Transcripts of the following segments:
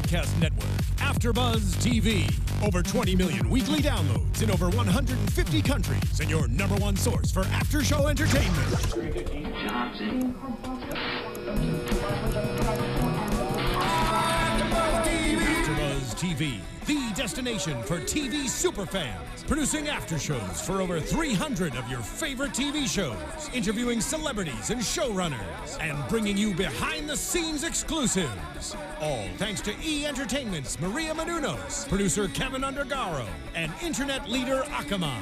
broadcast network, AFTERBUZZ TV. Over 20 million weekly downloads in over 150 countries, and your #1 source for after-show entertainment. AFTERBUZZ TV, the destination for TV superfans. Producing aftershows for over 300 of your favorite TV shows, interviewing celebrities and showrunners, and bringing you behind-the-scenes exclusives. All thanks to E! Entertainment's Maria Menounos, producer Kevin Undergaro, and internet leader Akamai.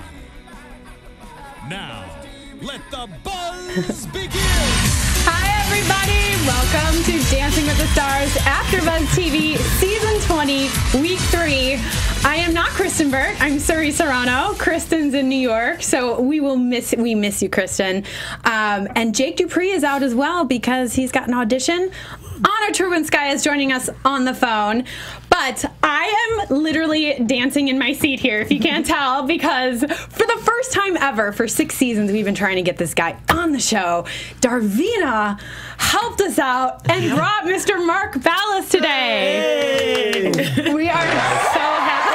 Now, let the buzz begin! Hi, everybody. Welcome to Dancing with the Stars AFTERBUZZ TV Season 20, Week 3. I am not Kristen Burt. I'm Suri Serano. Kristen's in New York, so we miss you, Kristen. And Jake Dupree is out as well because he's got an audition. Anna Trebunskaya is joining us on the phone. But I am literally dancing in my seat here, if you can't tell, because for the first time ever, for 6 seasons, we've been trying to get this guy on the show. Darvina helped us out and brought Mr. Mark Ballas today. Hey. We are so happy.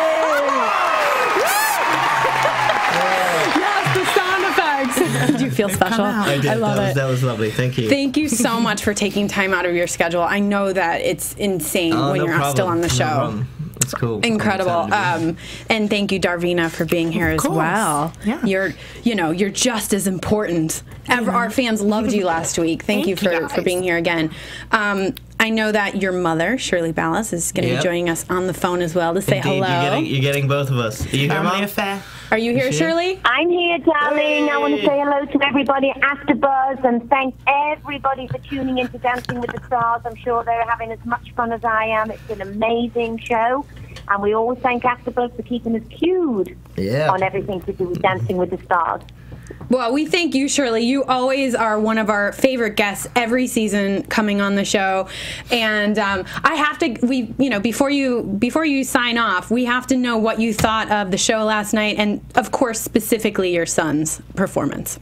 Yes, the sound effects. Did you feel special? I did. I love it. That was lovely. Thank you. Thank you so much for taking time out of your schedule. I know that it's insane when you're still on the show. It's cool. Incredible. And thank you, Darvina, for being here as well. Yeah. You're just as important. Our fans loved you last week. Thank you for being here again. I know that your mother, Shirley Ballas, is going to be joining us on the phone as well to say hello. You're getting both of us. Are you here, Mom? Are you here, Shirley? I'm here, darling. I want to say hello to everybody at AFTERBUZZ and thank everybody for tuning in to Dancing with the Stars. I'm sure they're having as much fun as I am. It's an amazing show. And we always thank AFTERBUZZ for keeping us cued on everything to do with Dancing with the Stars. Well, we thank you, Shirley. You always are one of our favorite guests every season coming on the show. And I have to, before you sign off, we have to know what you thought of the show last night, and of course, specifically your son's performance.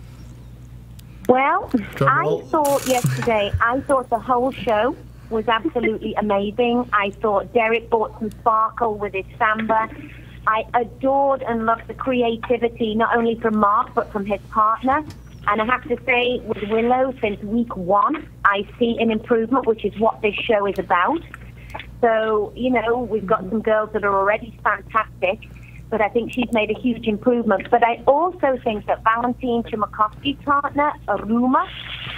Well, I thought the whole show was absolutely amazing. I thought Derek brought some sparkle with his samba. I adored and loved the creativity, not only from Mark, but from his partner. And I have to say, with Willow, since week 1, I see an improvement, which is what this show is about. So, we've got some girls that are already fantastic, but I think she's made a huge improvement. But I also think that Valentine Chmakovsky's partner, Aruma,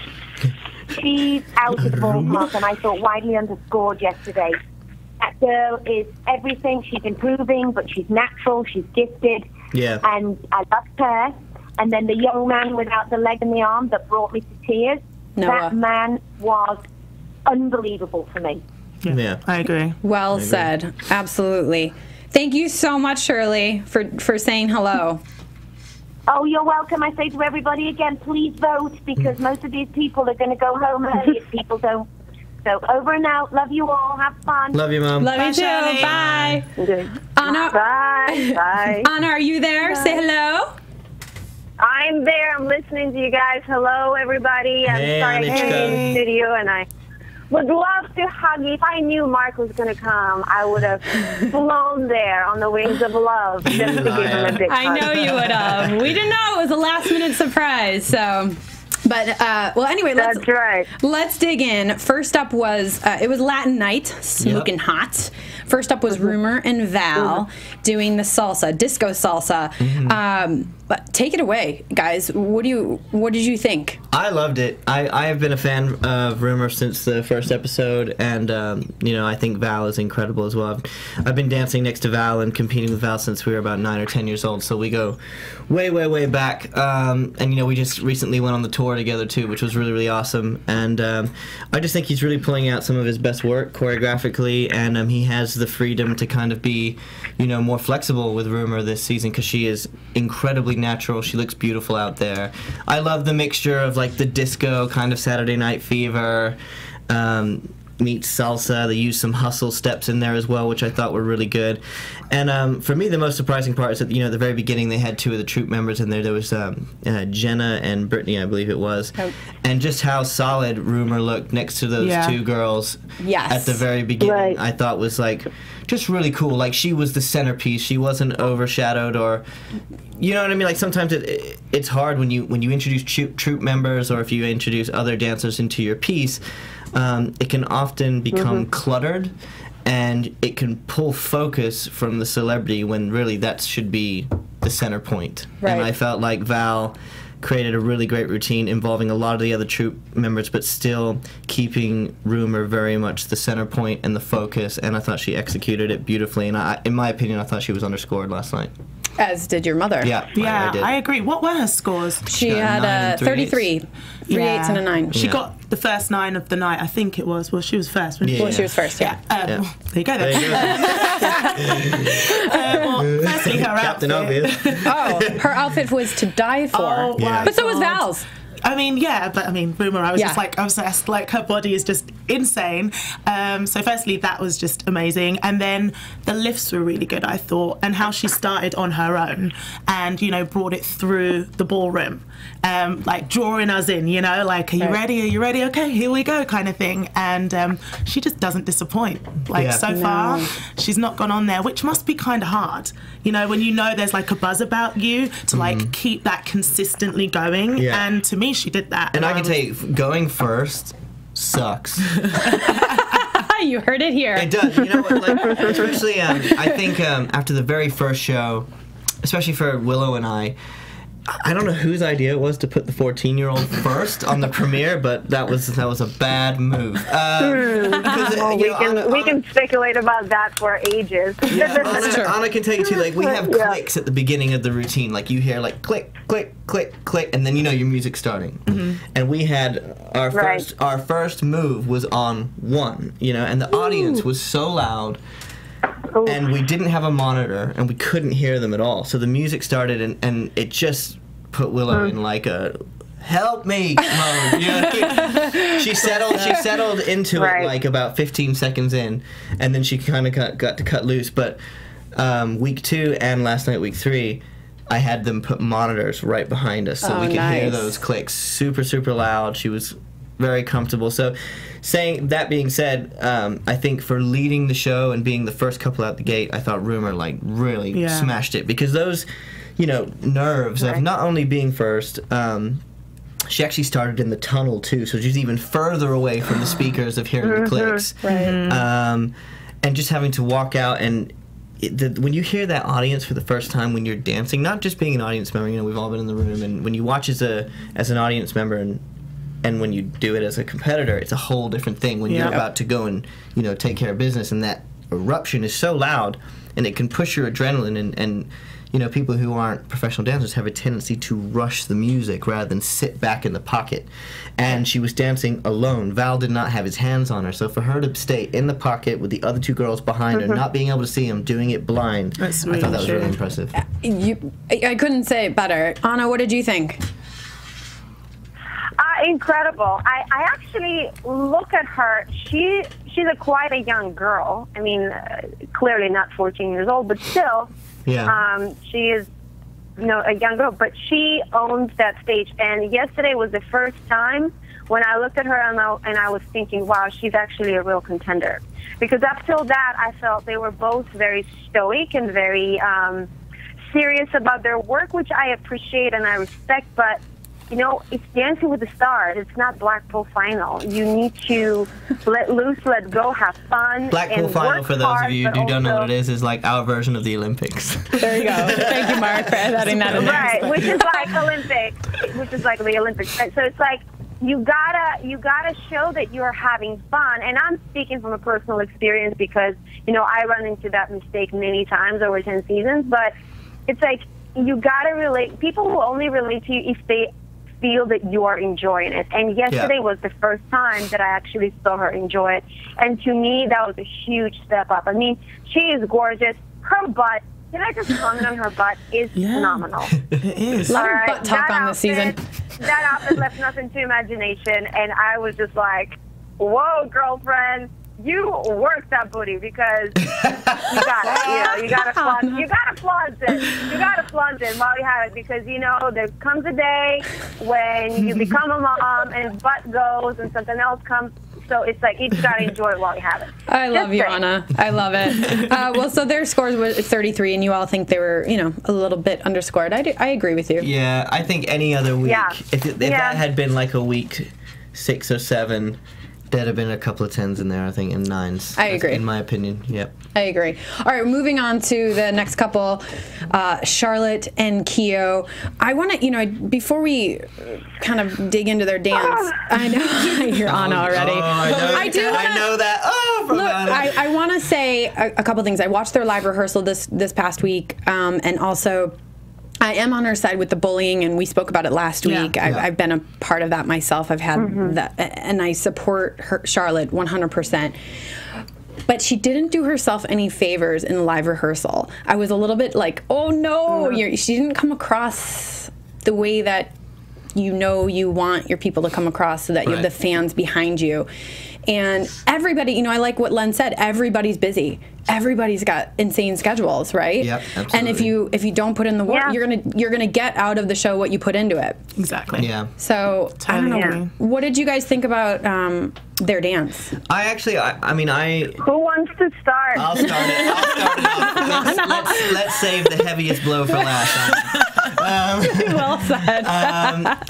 she's out of the ballpark, and I thought widely underscored yesterday. That girl is everything. She's improving, but she's natural. She's gifted. Yeah. And I loved her. And then the young man without the leg and the arm that brought me to tears, that man was unbelievable for me. Yeah, I agree. Well said. Absolutely. Thank you so much, Shirley, for saying hello. Oh, you're welcome. I say to everybody again, please vote, because most of these people are going to go home early if people don't. So over and out. Love you all. Have fun. Love you, Mom. Love you too. Bye. Okay. Anna. Bye. Bye. Anna, are you there? Bye. Say hello. I'm there. I'm listening to you guys. Hello, everybody. I'm sorry I came in the studio, and I would love to hug you. If I knew Mark was going to come, I would have flown there on the wings of love just to give him a big hug. I know you would have. We didn't know. It was a last-minute surprise, so... But, well, anyway, let's dig in. First up was, it was Latin Night, smoking hot. First up was Rumor and Val doing the salsa, disco salsa. But take it away, guys. What did you think? I loved it. I have been a fan of Rumor since the first episode, and I think Val is incredible as well. I've been dancing next to Val and competing with Val since we were about 9 or 10 years old, so we go way, way, way back. And we just recently went on the tour together too, which was really, really awesome. And I just think he's really pulling out some of his best work choreographically, and he has the freedom to kind of be, more flexible with Rumor this season because she is incredibly natural. She looks beautiful out there. I love the mixture of like the disco kind of Saturday Night Fever, meets salsa. They used some hustle steps in there as well, which I thought were really good. And for me, the most surprising part is that, at the very beginning, they had two of the troupe members in there. There was Jenna and Brittany, I believe it was. Oh. And just how solid Rumor looked next to those two girls at the very beginning, I thought was, like, just really cool. Like, she was the centerpiece. She wasn't overshadowed or... You know what I mean? Like, sometimes it's hard when you introduce troupe members or if you introduce other dancers into your piece. It can often become cluttered, and it can pull focus from the celebrity when really that should be the center point. Right. And I felt like Val created a really great routine involving a lot of the other troupe members, but still keeping Rumor very much the center point and the focus, and I thought she executed it beautifully, and in my opinion, I thought she was underscored last night. As did your mother. Yeah, I agree. What were her scores? She had 33, 3 8s and a 9. She got the first 9 of the night, I think it was. Well, she was first. Well, she was first, There you go then. Well, firstly, her Captain outfit. Obvious. Oh, her outfit was to die for. Oh, yeah. But so was Val's. I mean, Rumor, I was just like obsessed. Like, her body is just insane. So firstly, that was just amazing. And then the lifts were really good, I thought, and how she started on her own and, brought it through the ballroom. Like, drawing us in, like, are you ready? Are you ready? Okay, here we go, kind of thing. And she just doesn't disappoint. Like, so far, she's not gone on there, which must be kind of hard. When there's, like, a buzz about you to, like, keep that consistently going. Yeah. And to me, she did that. And I can tell you, going first sucks. You heard it here. It does. You know what? Like, especially, I think after the very first show, especially for Willow and I don't know whose idea it was to put the 14-year-old first on the premiere, but that was a bad move. We can speculate about that for ages. Yeah, Anna can tell you too. Like, we have clicks at the beginning of the routine. Like, you hear like click, click, click, click, and then your music's starting. And we had our first move was on 1. And the audience was so loud. And we didn't have a monitor, and we couldn't hear them at all. So the music started, and it just put Willow in like a help me mode. She settled into it like about 15 seconds in, and then she kind of got to cut loose. But week 2 and last night, week 3, I had them put monitors right behind us so we could hear those clicks super, super loud. She was very comfortable. So that being said, I think for leading the show and being the first couple out the gate, I thought Rumor like really smashed it, because those nerves of not only being first, she actually started in the tunnel too, so she's even further away from the speakers of hearing the clicks, and just having to walk out. And when you hear that audience for the first time when you're dancing, not just being an audience member, we've all been in the room, and when you watch as an audience member and when you do it as a competitor, it's a whole different thing when you're about to go and take care of business, and that eruption is so loud, and it can push your adrenaline, and people who aren't professional dancers have a tendency to rush the music rather than sit back in the pocket. And she was dancing alone. Val did not have his hands on her, so for her to stay in the pocket with the other 2 girls behind her, not being able to see him, doing it blind, I thought that was really impressive. I couldn't say it better. Anna, what did you think? Incredible. I actually look at her. She's quite a young girl. I mean, clearly not 14 years old, but still, she is, a young girl. But she owns that stage. And yesterday was the first time when I looked at her and I was thinking, wow, she's actually a real contender. Because up till that, I felt they were both very stoic and very serious about their work, which I appreciate and I respect. But it's Dancing with the Stars. It's not Blackpool Final. You need to let loose, let go, have fun. Blackpool Final, for those of you who don't know what it is like our version of the Olympics. There you go. Thank you, Mark, for adding that in there. Right, which is like the Olympics. So it's like you gotta show that you're having fun. And I'm speaking from a personal experience because I run into that mistake many times over 10 seasons. But it's like you gotta relate. People will only relate to you if they feel that you are enjoying it. And yesterday was the first time that I actually saw her enjoy it. And to me, that was a huge step up. I mean, she is gorgeous. Her butt, can I just comment on her butt, is phenomenal. It is. A lot of butt talk on this season. That outfit left nothing to imagination. And I was just like, whoa, girlfriend, you work that booty because you got it. You gotta flaunt it. You gotta flaunt it while you have it because there comes a day when you become a mom and butt goes and something else comes. So it's like you just gotta enjoy it while you have it. I love you, Anna. I love it. Well, so their scores were 33, and you all think they were, a little bit underscored. I agree with you. Yeah, I think any other week, if that had been like a week 6 or 7, there'd have been a couple of 10s in there, I think, and 9s. I agree. In my opinion, yep. I agree. All right, moving on to the next couple, Charlotte and Keo. I want to, before we kind of dig into their dance, I know I hear Anna already. I know that. Look, I want to say a couple things. I watched their live rehearsal this past week, and also I am on her side with the bullying, and we spoke about it last week. I've been a part of that myself. I've had that, and I support her, Charlotte, 100%. But she didn't do herself any favors in live rehearsal. I was a little bit like, oh no, she didn't come across the way that you want your people to come across, so that you have the fans behind you. And everybody, I like what Len said, everybody's busy. Everybody's got insane schedules, right? Yep, absolutely. And if you don't put in the work, you're gonna get out of the show what you put into it. Exactly. Yeah. So I don't know. What did you guys think about their dance? Who wants to start? I'll start it off. Let's save the heaviest blow for last. Well said.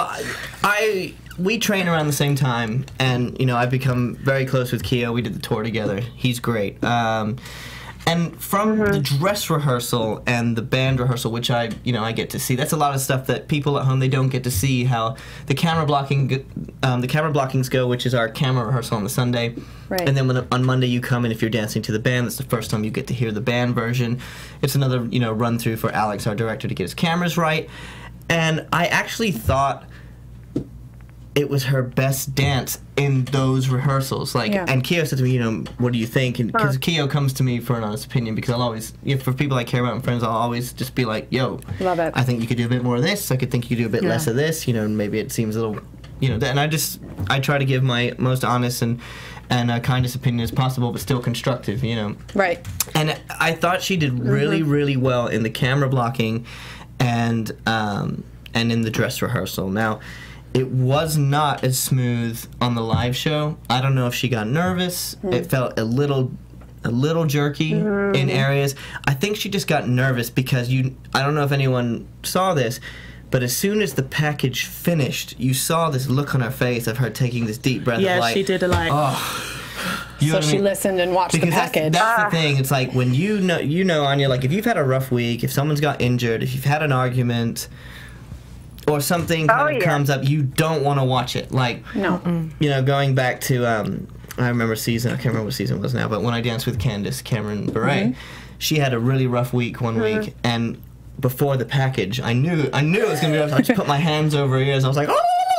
We train around the same time, and I've become very close with Keo. We did the tour together. He's great. And from the dress rehearsal and the band rehearsal, which I get to see, that's a lot of stuff that people at home, they don't get to see. How the camera blockings go, which is our camera rehearsal on the Sunday, right. And then on Monday you come, and if you're dancing to the band, that's the first time you get to hear the band version. It's another run through for Alex, our director, to get his cameras right. And I actually thought it was her best dance in those rehearsals. And Keo said to me, what do you think? And because Keo comes to me for an honest opinion, because I'll always, for people I care about and friends, I'll always just be like, yo, love it. I think you could do a bit more of this. I could think you could do a bit less of this. Maybe it seems a little, and I try to give my most honest and kindest opinion as possible, but still constructive, Right. And I thought she did really, really well in the camera blocking and in the dress rehearsal. Now, it was not as smooth on the live show. I don't know if she got nervous. It felt a little jerky in areas. I think she just got nervous because I don't know if anyone saw this, but as soon as the package finished, you saw this look on her face of her taking this deep breath. Yeah, of she did a like. Oh. So she listened and watched the package. That's the thing. It's like when Anya, like if you've had a rough week, if someone's got injured, if you've had an argument, or something kind of comes up, you don't want to watch it. Like, no. Going back to, I remember I can't remember what season it was now, but when I danced with Cameron Bure, she had a really rough week one week, and before the package, I knew it was going to be rough. I just put my hands over her ears, and I was like,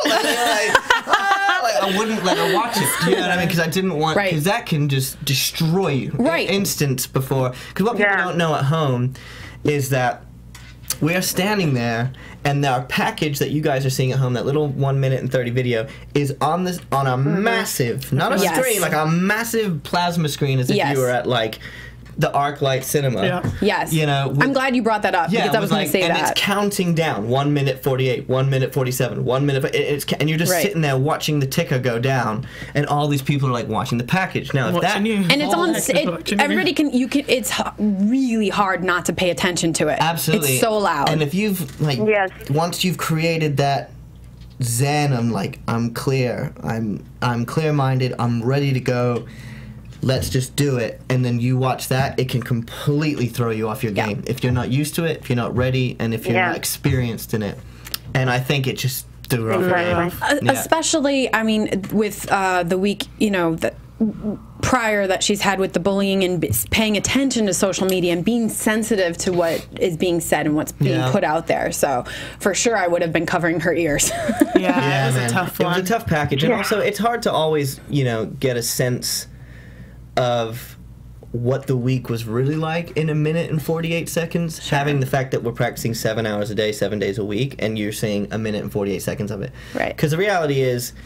I wouldn't let her watch it. You know what I mean? Because I didn't want, because that can just destroy you. Right. Instance before. Because what people don't know at home is that we are standing there, and our package that you guys are seeing at home, that little 1 minute and 30 video, is on a massive, not a screen, like a massive plasma screen, as if you were at like the ArcLight Cinema. Yeah. Yes. I'm glad you brought that up because I was going to say that. And it's counting down 1 minute 48, 1 minute 47, 1 minute. And you're just sitting there watching the ticker go down, and all these people are like watching the package. Now, if that and it's on, everybody can. It's really hard not to pay attention to it. Absolutely, it's so loud. And if you've once you've created that zen, I'm clear, I'm clear-minded, I'm ready to go. Let's just do it, and then you watch that, it can completely throw you off your game if you're not used to it, if you're not ready, and if you're not experienced in it. And I think it just threw off your game. Especially, I mean, with the week, prior that she's had with the bullying and paying attention to social media and being sensitive to what is being said and what's being put out there. So for sure, I would have been covering her ears. It was a tough one. It was a tough package, and also it's hard to always, get a sense of what the week was really like in 1 minute and 48 seconds, having the fact that we're practicing 7 hours a day, 7 days a week, and you're seeing 1 minute and 48 seconds of it. Right. Because the reality is,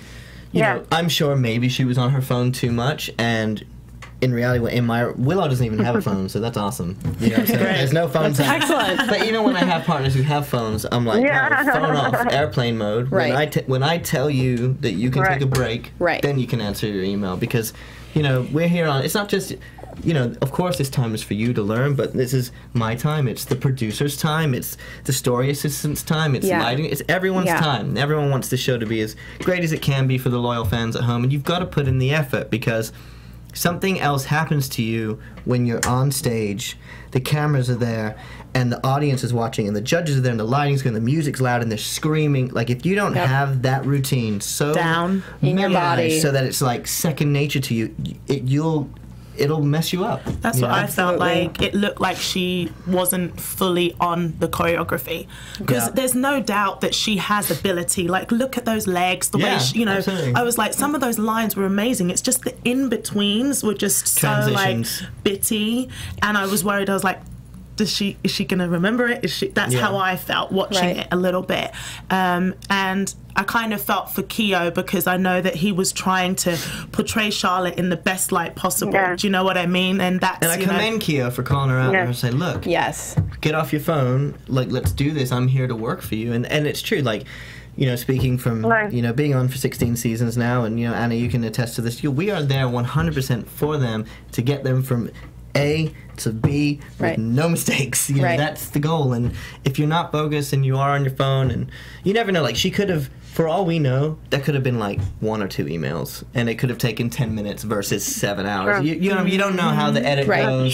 you know, I'm sure maybe she was on her phone too much, and in reality, Willow doesn't even have a phone, so that's awesome. You know, so there's no phones. Excellent. But even when I have partners who have phones, I'm like, no, phone off, airplane mode. Right. When I tell you that you can take a break, then you can answer your email, because, you know, we're here on. It's not just. You know, of course this time is for you to learn, but this is my time, it's the producer's time, it's the story assistant's time, it's lighting, it's everyone's time. Everyone wants the show to be as great as it can be for the loyal fans at home, and you've got to put in the effort, because something else happens to you when you're on stage, the cameras are there, and the audience is watching, and the judges are there, and the lighting's good, and the music's loud, and they're screaming. Like, if you don't have that routine so down in your body, so that it's like second nature to you, it'll mess you up. That's what I felt like. It looked like she wasn't fully on the choreography, because there's no doubt that she has ability. Like, look at those legs, the way she, you know. Absolutely. I was like, some of those lines were amazing. It's just the in-betweens were just so like bitty, and I was worried. I was like, is she gonna remember it? That's how I felt watching it a little bit, and I kind of felt for Keo, because I know that he was trying to portray Charlotte in the best light possible. Do you know what I mean? And I commend Keo for calling her out and saying, look, get off your phone, like, let's do this, I'm here to work for you. And it's true, like, you know, speaking from, you know, being on for 16 seasons now, and, you know, Anna, you can attest to this, we are there 100% for them, to get them from A to B with no mistakes. You know, that's the goal. And if you're not bogus and you are on your phone, and you never know, like, she could have, for all we know, that could have been like 1 or 2 emails, and it could have taken 10 minutes versus 7 hours. You know, you don't know how the edit goes.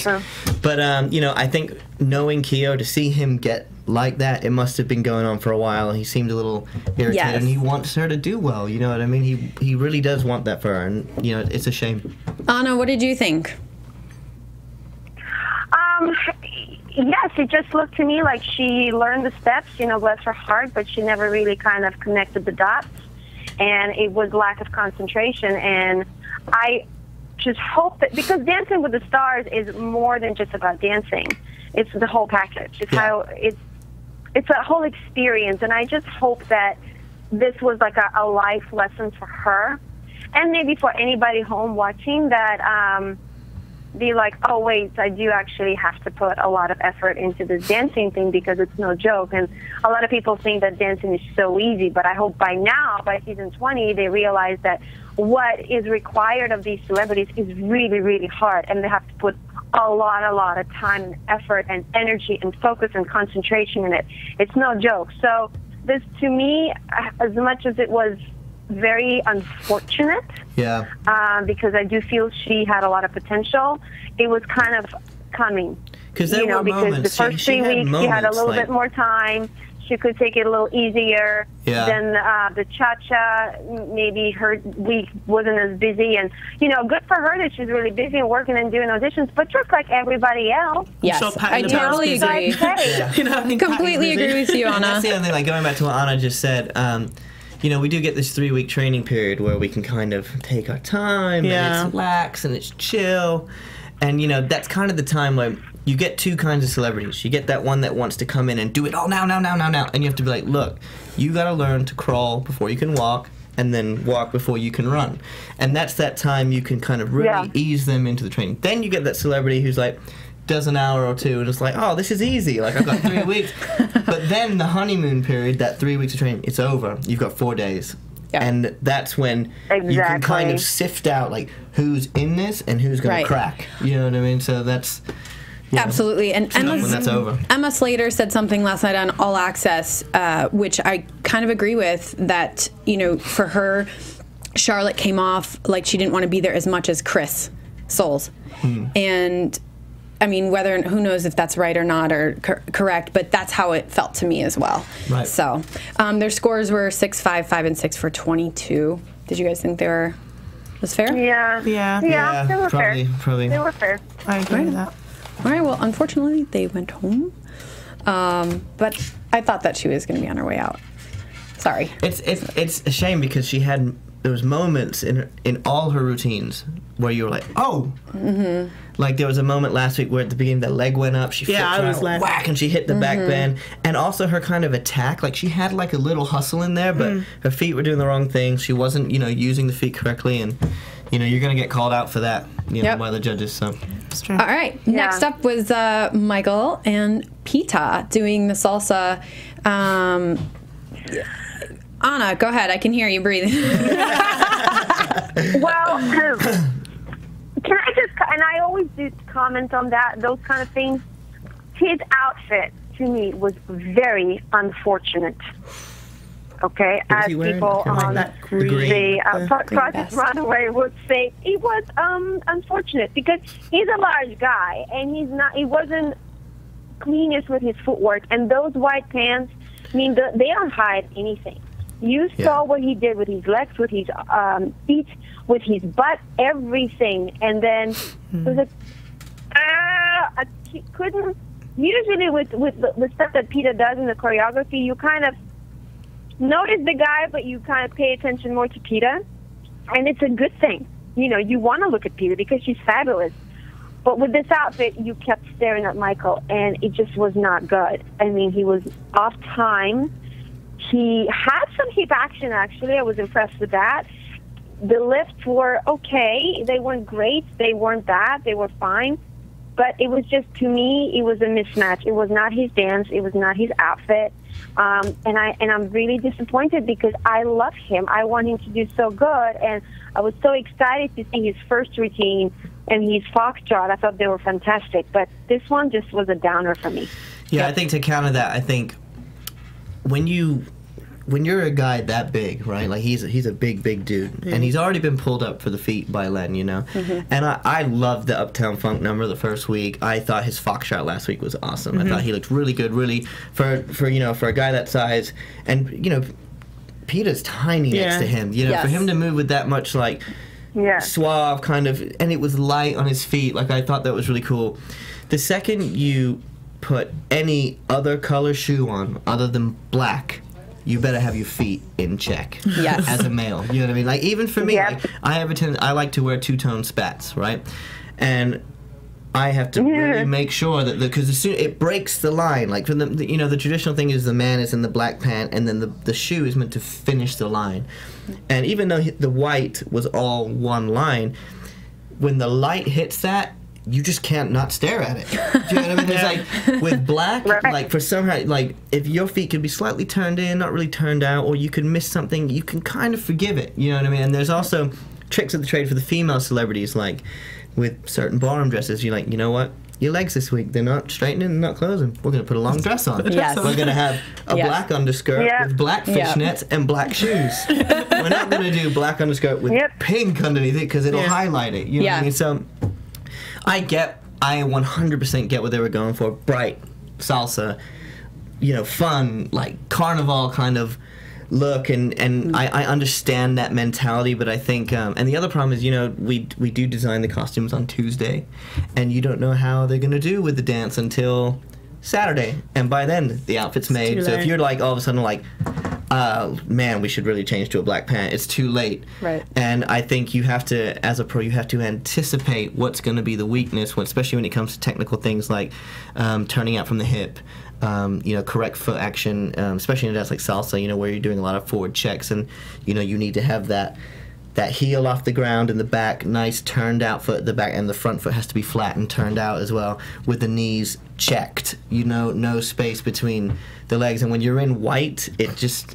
But you know, I think knowing Keo, to see him get like that, it must have been going on for a while, and he seemed a little irritated, and he wants her to do well. You know what I mean? He really does want that for her, and you know, it's a shame. Anna, what did you think? Yes, it just looked to me like she learned the steps, you know, bless her heart, but she never really kind of connected the dots, and it was lack of concentration. And I just hope that, because Dancing with the Stars is more than just about dancing, it's the whole package. It's how it's a whole experience, and I just hope that this was like a life lesson for her, and maybe for anybody home watching, that be like, oh wait, I do actually have to put a lot of effort into this dancing thing, because it's no joke. And a lot of people think that dancing is so easy, but I hope by now, by season 20, they realize that what is required of these celebrities is really, really hard, and they have to put a lot of time and effort and energy and focus and concentration in it. It's no joke. So this, to me, as much as it was very unfortunate, because I do feel she had a lot of potential, it was kind of coming. Because the first 3 weeks she had a little bit more time. She could take it a little easier. Then the cha-cha, maybe her week wasn't as busy. And, you know, good for her that she's really busy and working and doing auditions, but just like everybody else. Yes, I totally agree. You know, I completely agree with you, Anna. That's the other thing, like, going back to what Anna just said, you know, we do get this 3-week training period where we can kind of take our time, and it's lax and it's chill. And, you know, that's kind of the time where you get 2 kinds of celebrities. You get that one that wants to come in and do it all now. And you have to be like, look, you got to learn to crawl before you can walk, and then walk before you can run. And that's that time you can kind of really ease them into the training. Then you get that celebrity who's like, does an hour or 2, and it's like, oh, this is easy. Like, I've got 3 weeks. But then the honeymoon period, that 3 weeks of training, it's over. You've got 4 days. And that's when you can kind of sift out, like, who's in this and who's going to crack. You know what I mean? So that's... Absolutely. And Emma Slater said something last night on All Access, which I kind of agree with, that, you know, for her, Charlotte came off like she didn't want to be there as much as Chris Soules. And... I mean, who knows if that's right or not, or correct, but that's how it felt to me as well. So, their scores were 6, 5, 5, and 6 for 22. Did you guys think was fair? Yeah, they were fair. Probably. They were fair. I agree with that. All right, well, unfortunately, they went home. But I thought that she was going to be on her way out. Sorry. It's a shame, because she had there was moments in all her routines where you were like, oh. Mm-hmm. Like there was a moment last week where at the beginning the leg went up, she flipped around, like, whack, and she hit the back bend. And also her kind of attack, like she had like a little hustle in there, but her feet were doing the wrong thing. She wasn't, you know, using the feet correctly, and you know, you're gonna get called out for that, you know, by the judges. So. All right. Yeah. Next up was Michael and Pita doing the salsa. Anna, go ahead. I can hear you breathing. Well, can I just, and I always do comment on that, those kind of things. His outfit, to me, was very unfortunate. Okay, as people on the Project Runaway would say, it was unfortunate because he's a large guy and he wasn't cleanest with his footwork, and those white pants, I mean, they don't hide anything. You saw what he did with his legs, with his feet, with his butt, everything, and then it was like, I couldn't. Usually, with the stuff that Peter does in the choreography, you kind of notice the guy, but you kind of pay attention more to Peter, and it's a good thing. You know, you want to look at Peter because she's fabulous. But with this outfit, you kept staring at Michael, and it just was not good. I mean, he was off time. He had some hip action, actually. I was impressed with that. The lifts were okay. They weren't great. They weren't bad. They were fine. But it was just, to me, it was a mismatch. It was not his dance. It was not his outfit. And I'm really disappointed because I love him. I want him to do so good. And I was so excited to see his first routine and his foxtrot. I thought they were fantastic. But this one just was a downer for me. Yeah, I think to counter that, I think when you're a guy that big, right? Like he's a big dude, and he's already been pulled up for the feet by Len, you know. And I loved the Uptown Funk number the first week. I thought his foxtrot last week was awesome. I thought he looked really good, really for you know, for a guy that size, and you know, Peter's tiny next to him. You know, for him to move with that much like suave kind of, and it was light on his feet. Like I thought that was really cool. The second you put any other color shoe on other than black, you better have your feet in check. Yes. As a male, you know what I mean? Like even for me, like, I like to wear two-tone spats, right? And I have to really make sure that because as soon it breaks the line, like from the you know, the traditional thing is the man is in the black pant and then the shoe is meant to finish the line. And even though the white was all one line, when the light hits that, you just can't not stare at it. Do you know what I mean? It's like with black, like for somehow, like if your feet could be slightly turned in, not really turned out, or you could miss something, you can kind of forgive it. You know what I mean? And there's also tricks of the trade for the female celebrities, like with certain ballroom dresses. You're like, you know what? Your legs this week, they're not straightening, they're not closing. We're going to put a long dress on. Yes. We're going to have a black underskirt with black fishnets and black shoes. We're not going to do black underskirt with pink underneath it because it'll highlight it. You know what I mean? So I 100% get what they were going for. Bright, salsa, you know, fun, like carnival kind of look, and I understand that mentality, but I think, and the other problem is, you know, we do design the costumes on Tuesday, and you don't know how they're going to do with the dance until Saturday, and by then the outfit's made. So if you're like all of a sudden like, man, we should really change to a black pant, it's too late. Right. And I think you have to, as a pro, you have to anticipate what's going to be the weakness, especially when it comes to technical things like turning out from the hip, you know, correct foot action, especially in a dance like salsa, you know, where you're doing a lot of forward checks, and you know, you need to have that heel off the ground in the back, nice turned out foot at the back, and the front foot has to be flat and turned out as well, with the knees checked, you know, no space between the legs. And when you're in white, it's just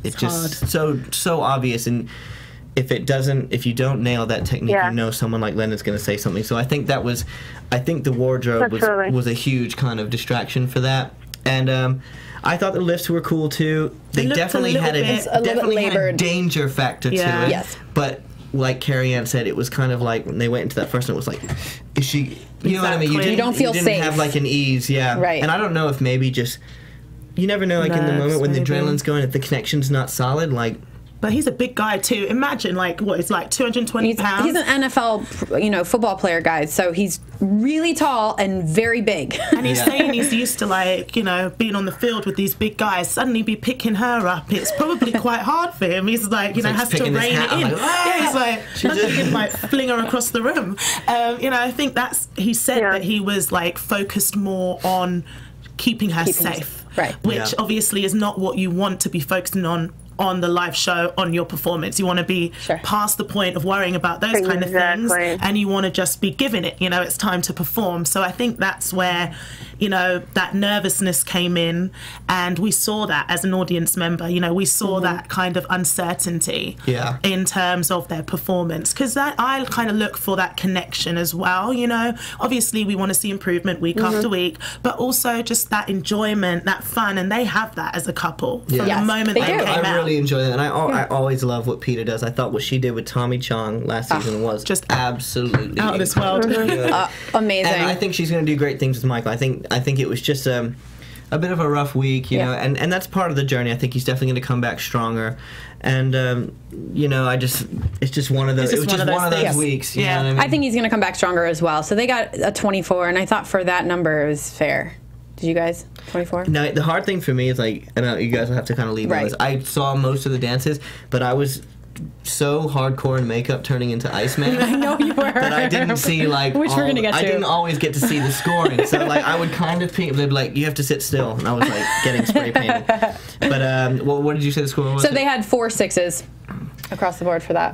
so obvious, and if you don't nail that technique, you know someone like Leonard's going to say something. So I think the wardrobe was a huge kind of distraction for that. And I thought the lifts were cool too. They definitely had a danger factor to it. Yes. But like Carrie Ann said, it was kind of like when they went into that first one, it was like, is she? You know what I mean? You don't feel safe. safe. You didn't have like an ease, Right. And I don't know if maybe just, you never know, like in the moment when the adrenaline's going, if the connection's not solid, like But he's a big guy too. Imagine, like, what, it's like 220 pounds? He's an NFL, you know, football player, guys. So he's really tall and very big. And he's saying he's used to, like, you know, being on the field with these big guys. Suddenly be picking her up. It's probably quite hard for him. He's like, you know, has to rein it in. Yeah, he's like, nothing can, like, fling her across the room. You know, I think he said that he was, like, focused more on keeping her safe. Right. Which obviously is not what you want to be focusing on the live show, on your performance. You want to be past the point of worrying about those kind of things, and you want to just be giving it, you know, it's time to perform. So I think that's where, you know, that nervousness came in, and we saw that as an audience member. You know, we saw that kind of uncertainty in terms of their performance, because I kind of look for that connection as well, you know. Obviously we want to see improvement week after week, but also just that enjoyment, that fun, and they have that as a couple from the moment they came out. I really enjoy that, and I always love what Peter does. I thought what she did with Tommy Chong last season was just absolutely out of this world. Amazing. And I think she's going to do great things with Michael. I think it was just a bit of a rough week, you know, and that's part of the journey. I think he's definitely going to come back stronger, and you know, it's just one of those. It was just one of those weeks. You know what I mean? I think he's going to come back stronger as well. So they got a 24, and I thought for that number it was fair. Did you guys? 24? Now, the hard thing for me is, like, I know you guys will have to kind of leave on this. I saw most of the dances, but I was so hardcore in makeup turning into Iceman. I know you were. That I didn't see, like, which we're gonna get to. I didn't always get to see the scoring. So, like, I would kind of peek, they'd be like, you have to sit still. And I was, like, getting spray painted. But, what did you say the score was? So they had 4 6s across the board for that.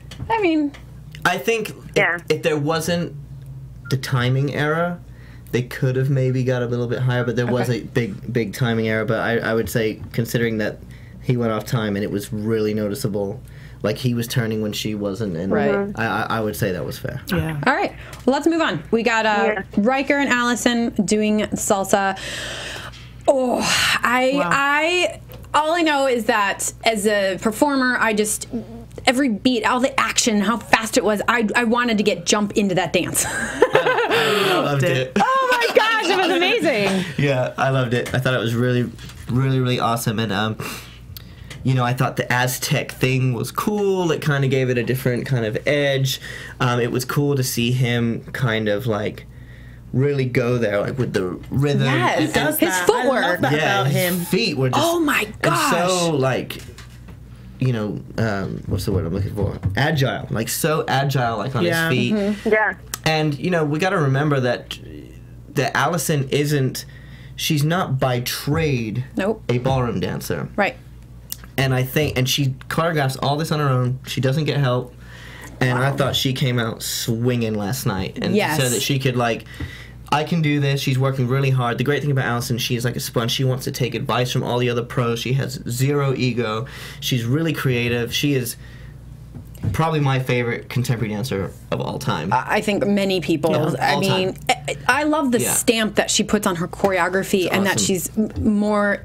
I mean, I think if there wasn't the timing error, they could have maybe got a little bit higher, but there was a big timing error. But I would say, considering that he went off time and it was really noticeable, like he was turning when she wasn't, and I would say that was fair. Yeah. All right, well, let's move on. We got Riker and Allison doing salsa. Oh, all I know is that as a performer, every beat, all the action, how fast it was, I wanted to jump into that dance. I loved it. Oh my gosh, it was amazing. Yeah, I loved it. I thought it was really, really, really awesome. And, you know, I thought the Aztec thing was cool. It kind of gave it a different kind of edge. It was cool to see him kind of, like, really go there, like, with the rhythm. Yes, his footwork. I love that about him. His feet were just... Oh my gosh. And so, like... you know, what's the word I'm looking for? Agile. Like, so agile, like, on his feet. Yeah. And, you know, we got to remember that Allison she's not by trade a ballroom dancer. Right. And and she choreographs all this on her own. She doesn't get help. And I thought she came out swinging last night. And so that she could, like, I can do this. She's working really hard. The great thing about Allison, she's like a sponge. She wants to take advice from all the other pros. She has zero ego. She's really creative. She is probably my favorite contemporary dancer of all time. I think many people. I mean, I love the stamp that she puts on her choreography, and that she's more.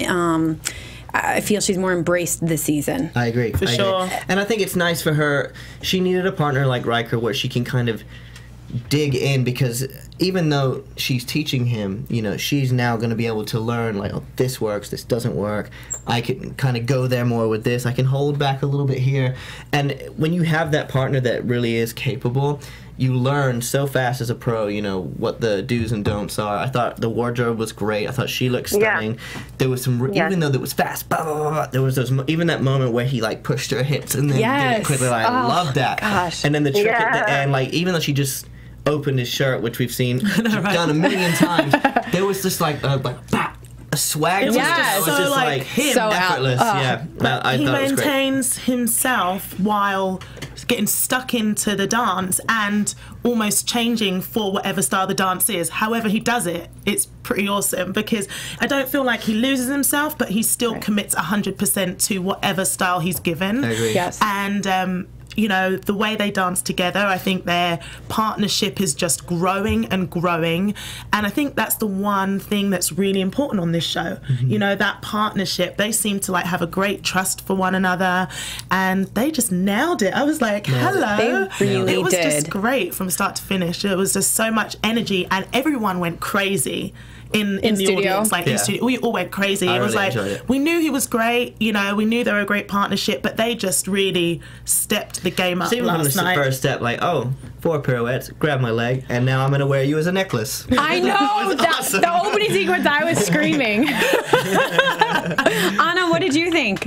I feel she's more embraced this season. I agree. For sure. And I think it's nice for her. She needed a partner like Riker where she can kind of dig in, because even though she's teaching him, you know, she's now going to be able to learn, like, oh, this works, this doesn't work. I can kind of go there more with this. I can hold back a little bit here. And when you have that partner that really is capable, you learn so fast as a pro, you know, what the do's and don'ts are. I thought the wardrobe was great. I thought she looked stunning. There was some, even though it was fast, blah, blah, blah, blah, there was even that moment where he, like, pushed her hips and then did it quickly. Like, I love that. Gosh. And then the trick at the end, like, even though she just opened his shirt, which we've seen done a million times, there was just like a swag. It was just so like him, so effortless. I he thought it was maintains himself while getting stuck into the dance and almost changing for whatever style the dance is. However he does it, it's pretty awesome, because I don't feel like he loses himself, but he still commits 100% to whatever style he's given. I agree. Yes. And you know, the way they dance together, I think their partnership is just growing and growing. And I think that's the one thing that's really important on this show. You know, that partnership. They seem to, like, have a great trust for one another, and they just nailed it. I was like, hello. They really it was did. just great from start to finish. It was just so much energy, and everyone went crazy. in the studio. audience, like in studio. We all went crazy. It was like we knew he was great, you know, we knew they were a great partnership, but they just really stepped the game up last night. First step, like, oh, 4 pirouettes, grab my leg, and now I'm gonna wear you as a necklace. I know the opening sequence. I was screaming. Anna, what did you think?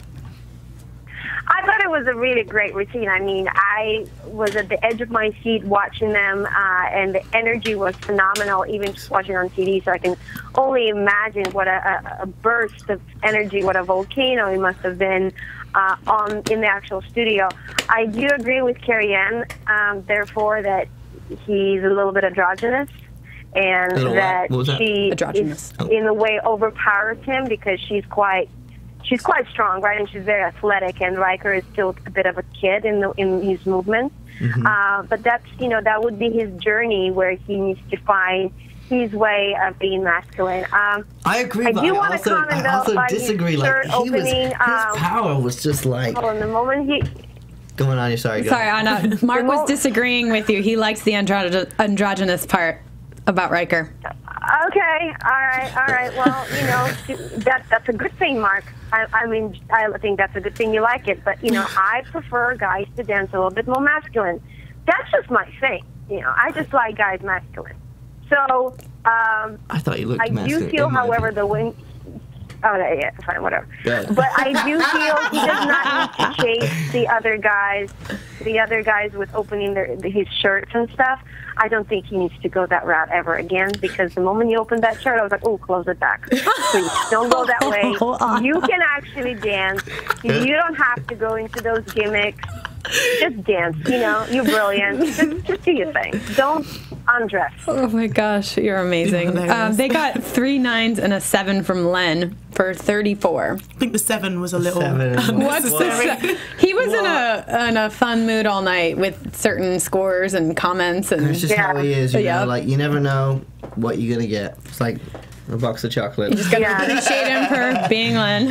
I thought it was a really great routine. I mean, I was at the edge of my seat watching them, and the energy was phenomenal, even just watching on TV. So I can only imagine what a burst of energy, what a volcano it must have been in the actual studio. I do agree with Carrie Ann, therefore, that he's a little bit androgynous. And that she, in a way, overpowers him because she's quite strong, right? And she's very athletic, and Riker is still a bit of a kid in his movements. But that's, you know, that would be his journey where he needs to find his way of being masculine. I agree, but I also disagree. Like, his power was just like... Hold on, the moment he... Going on, sorry, Anna. Mark was disagreeing with you. He likes the androgynous part about Riker. Okay, all right. Well, you know, that's a good thing, Mark. I mean, I think that's a good thing you like it. But, you know, I prefer guys to dance a little bit more masculine. That's just my thing. You know, I just like guys masculine. So, I thought you looked masculine. I do feel, however, the wing... Oh, yeah, fine, whatever. Good. But I do feel he does not need to chase the other guys with opening his shirts and stuff. I don't think he needs to go that route ever again, because the moment you opened that shirt, I was like, oh, close it back. Please, don't go that way. You can actually dance. You don't have to go into those gimmicks. Just dance, you know, you're brilliant. Just do your thing. Don't undress. Oh my gosh, you're amazing. They got 3 9s and a 7 from Len for 34. I think the 7 was a little... What's the He was in a fun mood all night with certain scores and comments. And it's just how he is, you know, like, you never know what you're going to get. It's like a box of chocolate. You just got to appreciate him for being Len.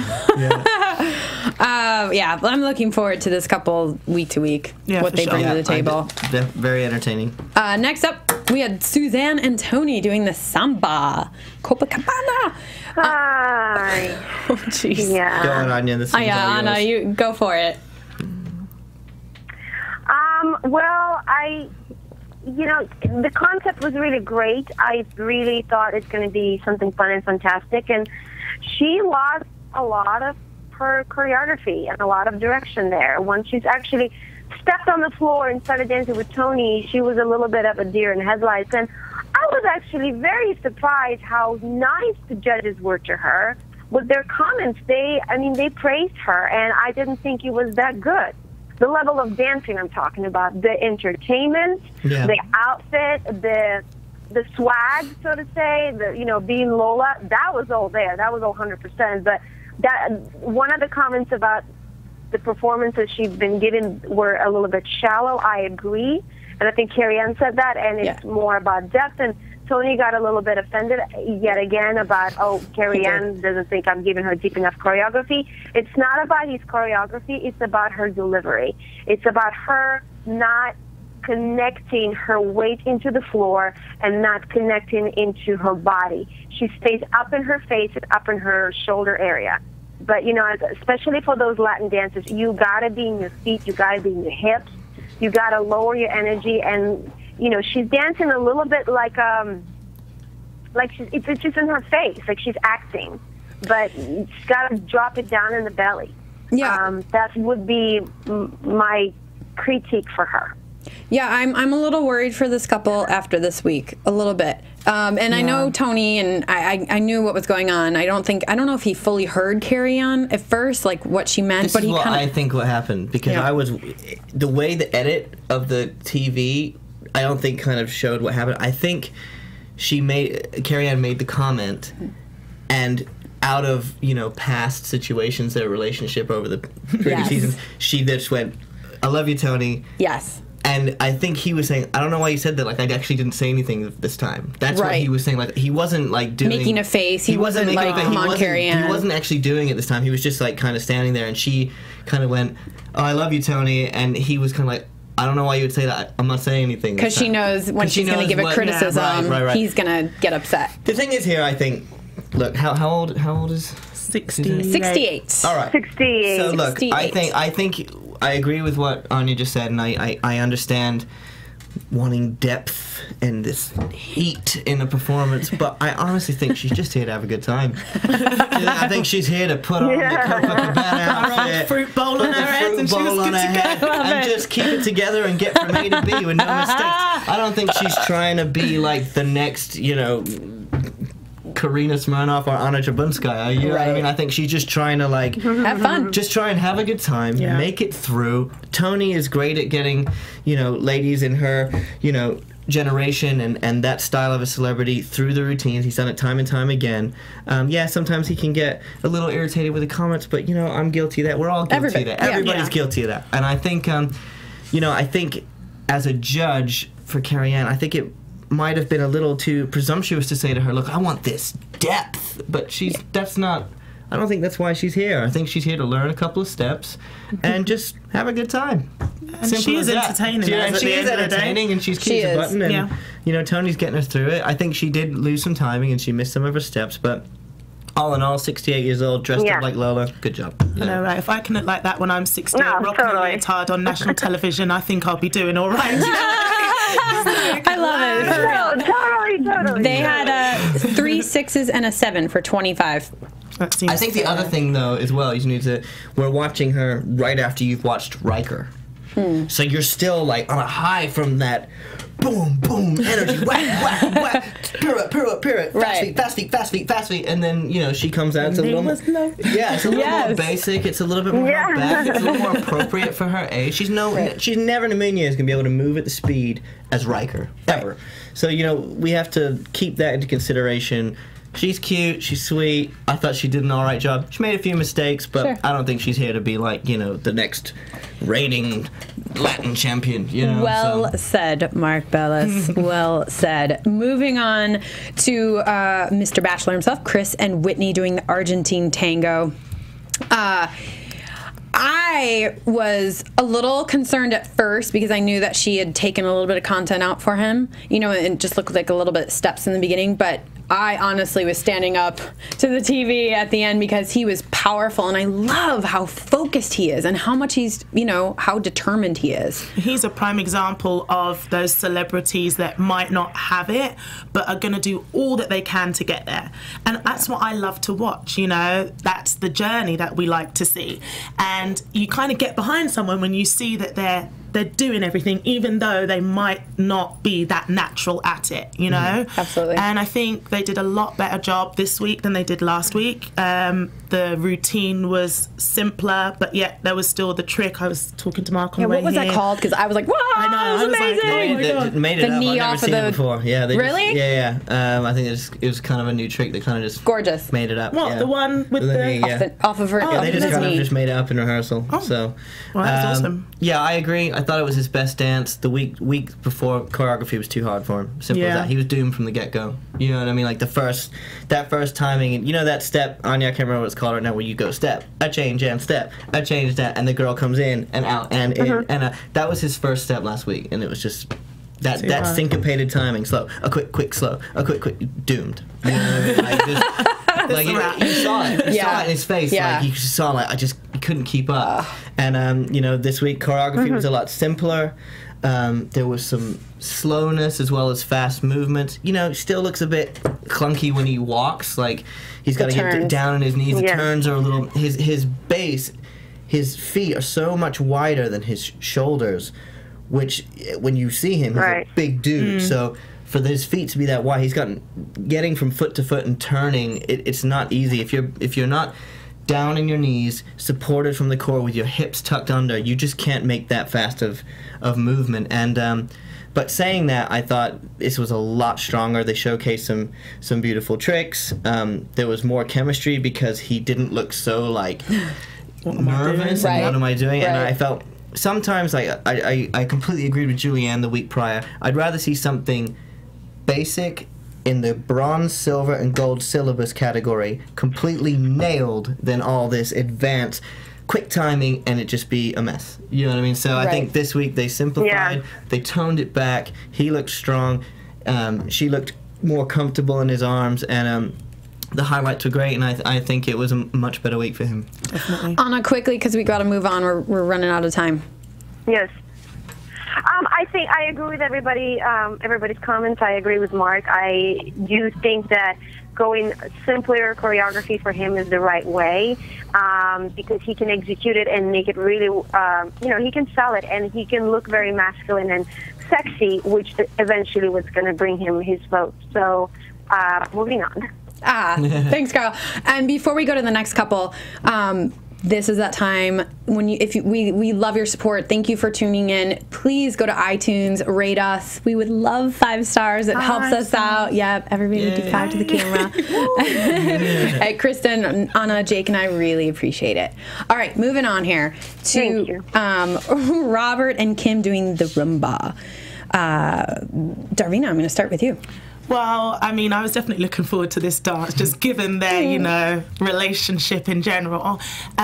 I'm looking forward to this couple week to week, what they bring to the table. Very entertaining. Next up, we had Suzanne and Tony doing the samba. Copacabana. Hi. Oh, jeez. Yeah. Go on, Anya. This is Anna, you go for it. Well, you know, the concept was really great. I really thought it's going to be something fun and fantastic. And she lost a lot of her choreography and a lot of direction there. Once she's actually stepped on the floor and started dancing with Tony, she was a little bit of a deer in headlights. And I was actually very surprised how nice the judges were to her with their comments. They praised her, and I didn't think it was that good. The level of dancing I'm talking about, the entertainment, the outfit, the swag, so to say, being Lola, that was all there. That was all 100%. But one of the comments about the performances she's been given were a little bit shallow. I agree. And I think Carrie Ann said that, and it's more about depth. And Tony got a little bit offended yet again about, Carrie Ann doesn't think I'm giving her deep enough choreography. It's not about his choreography. It's about her delivery. It's about her not connecting her weight into the floor and not connecting into her body. She stays up in her face and up in her shoulder area. But, you know, especially for those Latin dancers, you got to be in your feet. You got to be in your hips. You got to lower your energy. And, you know, she's dancing a little bit like it's just in her face, like she's acting. But she's got to drop it down in the belly. Yeah. That would be my critique for her. Yeah, I'm a little worried for this couple after this week, a little bit. And I know Tony, and I knew what was going on. I don't know if he fully heard Carrie Ann at first, like what she meant. This is what I think what happened, because the way the edit of the TV, I don't think kind of showed what happened. I think Carrie Ann made the comment, and out of, you know, past situations, their relationship over the previous seasons, she just went, "I love you, Tony." Yes. And I think he was saying, I don't know why you said that, like, I actually didn't say anything this time. That's what he was saying, like, he wasn't, like, doing... Making a face. He wasn't like, come on, Carrie Ann. He wasn't actually doing it this time. He was just, like, kind of standing there, and she kind of went, "Oh, I love you, Tony," and he was kind of like, I don't know why you would say that. I'm not saying anything. Because she knows when she's going to give a criticism, he's going to get upset. The thing is here, I think, look, how old is... 68. All right. 68. So look, 68. I think I agree with what Anya just said, and I understand wanting depth and this heat in a performance, but I honestly think she's just here to have a good time. I think she's here to put on the Coca outfit, fruit bowl on her head, and she was good to go. And just keep it together and get from A to B with no mistakes. I don't think she's trying to be like the next, you know, Karina Smirnoff or Anna Trebunskaya. You know what I mean? I think she's just trying to like have fun. Just try and have a good time, make it through. Tony is great at getting, you know, ladies in her, you know, generation and that style of a celebrity through the routines. He's done it time and time again. Yeah, sometimes he can get a little irritated with the comments, but you know, I'm guilty of that. We're all guilty of that. Everybody's guilty of that. And I think, you know, I think as a judge for Carrie Ann, I think it might have been a little too presumptuous to say to her, look, I want this depth, but that's not, I don't think that's why she's here. I think she's here to learn a couple of steps and just have a good time. And she is entertaining. She is entertaining, and she's keeps a button, and you know, Tony's getting us through it. I think she did lose some timing and she missed some of her steps, but all in all, 68 years old, dressed up like Lola. Good job. I know, right? If I can look like that when I'm 68, rocking a leotard on national television, I think I'll be doing all right. I love it. For real. Totally. They had 3 6s and a 7 for 25. I think the other thing, though, as well, you need to. We're watching her right after you've watched Riker, so you're still like on a high from that. Boom, boom, energy, whack, whack, whack, pirouette, fast feet, and then, you know, she comes out, it's a little more, it's a little more basic, it's a little bit more back, it's a little more appropriate for her age. She's never in a million years going to be able to move at the speed as Riker, ever. So, you know, we have to keep that into consideration. She's cute, she's sweet, I thought she did an alright job. She made a few mistakes, but I don't think she's here to be like, you know, the next reigning Latin champion, you know. Well said, Mark Ballas. Well said. Moving on to Mr. Bachelor himself, Chris and Whitney doing the Argentine tango. I was a little concerned at first because I knew that she had taken a little bit of content out for him, you know, and it just looked like a little bit of steps in the beginning, but I honestly was standing up to the TV at the end because he was powerful, and I love how focused he is and how much he's, you know, how determined he is. He's a prime example of those celebrities that might not have it, but are going to do all that they can to get there. And that's what I love to watch, you know, that's the journey that we like to see. And you kind of get behind someone when you see that they're doing everything, even though they might not be that natural at it, you know? Absolutely. And I think they did a lot better job this week than they did last week. The routine was simpler, but yet there was still the trick. I was talking to Mark on the way what was that called? Because I was like, wow, I know, it was amazing. Like, they made it the up. knee I've never off seen of it before. Yeah, really? I think it was kind of a new trick. They kind of just gorgeous made it up. What, the one with the knee, off of her? Yeah, they just kind of just made it up in rehearsal. So, well, that's awesome. Yeah, I agree. I thought it was his best dance. The week before, choreography was too hard for him. Simple as that. He was doomed from the get-go. You know what I mean? Like that first timing, and you know that step, Anya, I can't remember what it's called right now, where you go step, a change and step, a change that, and the girl comes in and out and in, and that was his first step last week, and it was just that syncopated timing, slow, a quick, slow, a quick, doomed. You know what I mean? Like, you saw it. You saw it in his face. Like you saw, like he couldn't keep up. And you know, this week choreography was a lot simpler. There was some slowness as well as fast movements. You know, still looks a bit clunky when he walks. Like he's got to get down on his knees. The turns are a little. His base, his feet are so much wider than his shoulders, which when you see him, he's a big dude. So for his feet to be that wide, he's getting from foot to foot and turning. It's not easy if you're not down in your knees, supported from the core with your hips tucked under. You just can't make that fast of movement. And but saying that, I thought this was a lot stronger. They showcased some beautiful tricks. There was more chemistry because he didn't look so like nervous and what am I doing? And I felt sometimes I completely agreed with Julianne the week prior. I'd rather see something basic in the bronze, silver, and gold syllabus category, completely nailed, than all this advanced quick timing and it just be a mess. You know what I mean? So I think this week they simplified, they toned it back. He looked strong. She looked more comfortable in his arms, and the highlights were great, and I think it was a much better week for him. Definitely. Anna, quickly, because we got to move on. We're running out of time. Yes. I think I agree with everybody. Everybody's comments. I agree with Mark. I do think that going simpler choreography for him is the right way, because he can execute it and make it really, you know, he can sell it, and he can look very masculine and sexy, which eventually was going to bring him his vote. So, moving on. Thanks, Carl. And before we go to the next couple, this is that time when we love your support. Thank you for tuning in. Please go to iTunes, rate us. We would love 5 stars. It helps us out. Yep, everybody would do 5 to the camera. Hey, Kristen, Anna, Jake, and I really appreciate it. All right, moving on here to Robert and Kim doing the rumba. Darvina, I'm going to start with you. Well, I mean, I was definitely looking forward to this dance, just given their, you know, relationship in general.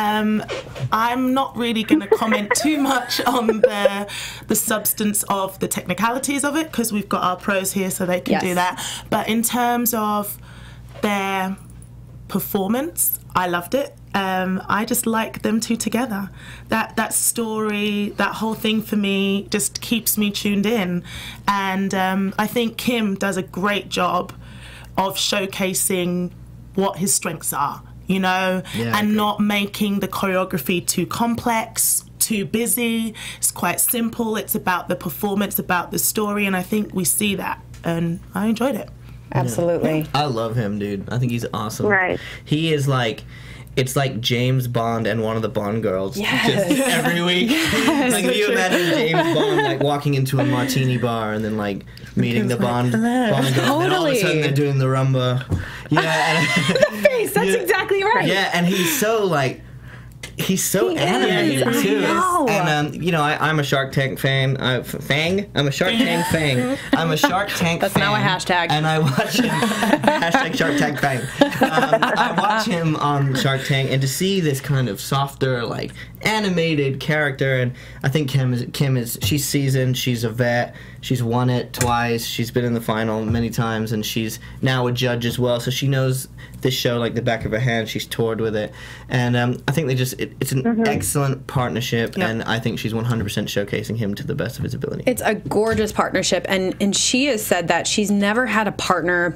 I'm not really going to comment too much on the substance of the technicalities of it, because we've got our pros here so they can do that. But in terms of their performance, I loved it. I just like them two together. That story, that whole thing for me just keeps me tuned in. And I think Kim does a great job of showcasing what his strengths are, you know, and not making the choreography too complex, too busy. It's quite simple. It's about the performance, about the story, and I think we see that, and I enjoyed it. Absolutely. Yeah. I love him, dude. I think he's awesome. Right. He is like... It's like James Bond and one of the Bond girls. Just every week. Like, can you imagine James Bond like walking into a martini bar and then like meeting the Bond girl, and then all of a sudden they're doing the rumba. Yeah. Face, that's exactly right. Yeah, and he's so like... He's so animated too, and you know, I'm a Shark Tank fan. I'm a Shark Tank fan. I'm a Shark Tank. That's fan, now a hashtag. And I watch him. Hashtag Shark Tank fan. I watch him on Shark Tank, and to see this kind of softer, like animated character, and I think Kim is she's seasoned. She's a vet. She's won it twice. She's been in the final many times, and she's now a judge as well. So she knows this show like the back of her hand. She's toured with it, and I think they just it's an excellent partnership, and I think she's 100% showcasing him to the best of his ability. It's a gorgeous partnership, and she has said that she's never had a partner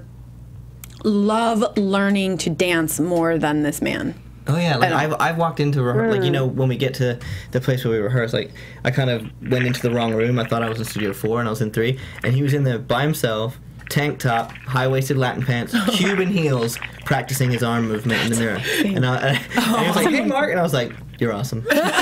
love learning to dance more than this man. Oh yeah, like I've walked into like, you know, when we get to the place where we rehearse, like I kind of went into the wrong room. I thought I was in Studio 4 and I was in 3, and he was in there by himself, tank top, high-waisted Latin pants, Cuban heels, practicing his arm movement in the mirror. And he was like, "Hey, Mark," and I was like, "You're awesome."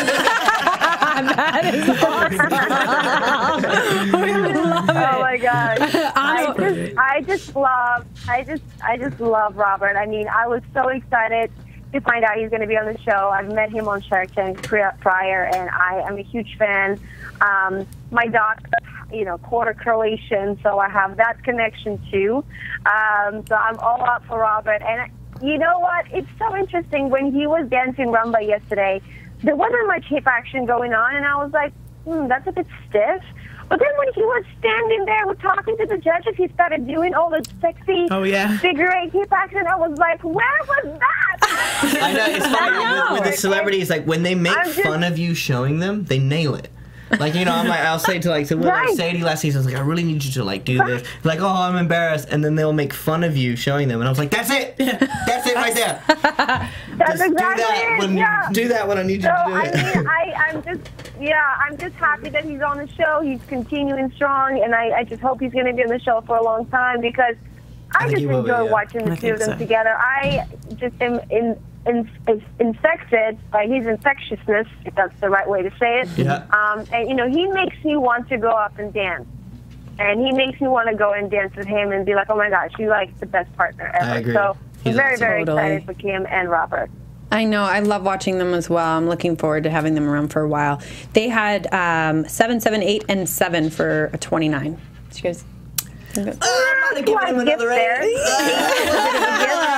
That is awesome. We would love it. Oh my God. I just love Robert. I mean, I was so excited to find out he's going to be on the show. I've met him on Shark Tank prior, and I am a huge fan. My daughter, you know, quarter Croatian, so I have that connection too. So I'm all up for Robert. And you know what? It's so interesting. When he was dancing rumba yesterday, there wasn't much hip action going on, and I was like, that's a bit stiff. But then when he was standing there talking to the judges, he started doing all the sexy figure 8 hip action. I was like, where was that? I know, it's funny with the celebrities, like when they make fun of you showing them, they nail it. Like, you know, I'll say to like, Sadie last season, I was like, I really need you to like do this. Like, oh, I'm embarrassed, and then they'll make fun of you showing them, and I was like, that's it, that's it right there. That's just exactly do that when I need you to do it. I'm just happy that he's on the show. He's continuing strong, and I just hope he's going to be on the show for a long time, because I just enjoy watching the two of them together. I just am infected by his infectiousness, if that's the right way to say it. And you know, he makes me want to go up and dance, and he makes me want to go and dance with him and be like, oh my gosh, you're like the best partner ever. I agree. So I'm very excited for Kim and Robert. I know. I love watching them as well. I'm looking forward to having them around for a while. They had 7, 7, 8, and 7 for a 29. Did you guys? I'm gonna give him another 8.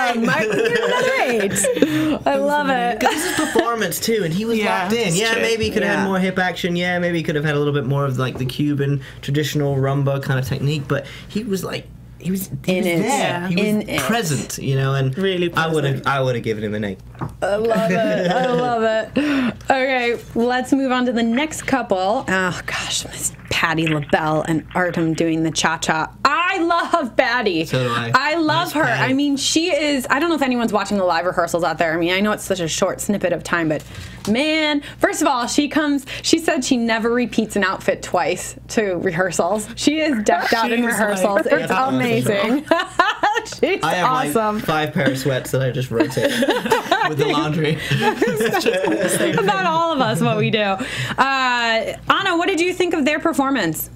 Might give him another 8. I love it. Because this is performance too, and he was locked in. Yeah, true. maybe he could have had more hip action. Yeah, maybe he could have had a little bit more of like the Cuban traditional rumba kind of technique. But he was like, he was there. Yeah. He was present, you know, and Really present. I would have given him an 8. I love it. I love it. Okay, let's move on to the next couple. Oh gosh, Miss Patti LaBelle and Artem doing the cha-cha. I love Patti. So do I. I love Miss her. Patti. I mean, she is, I don't know if anyone's watching the live rehearsals out there. I mean, I know it's such a short snippet of time, but man, first of all, she said she never repeats an outfit twice to rehearsals. She is decked out in rehearsals. Like, it's amazing. She's I have awesome. like 5 pair of sweats that I just rotate with the laundry. About all of us, what we do. Anna, what did you think of their performance?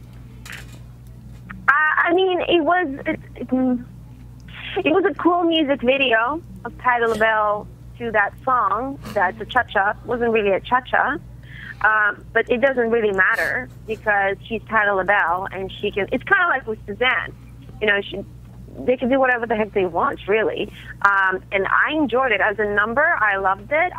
I mean, it was a cool music video of Patti LaBelle to that song. That's a cha-cha. It wasn't really a cha-cha, but it doesn't really matter because she's Patti LaBelle and she can. It's kind of like with Suzanne, you know. They can do whatever the heck they want, really. And I enjoyed it as a number. I loved it.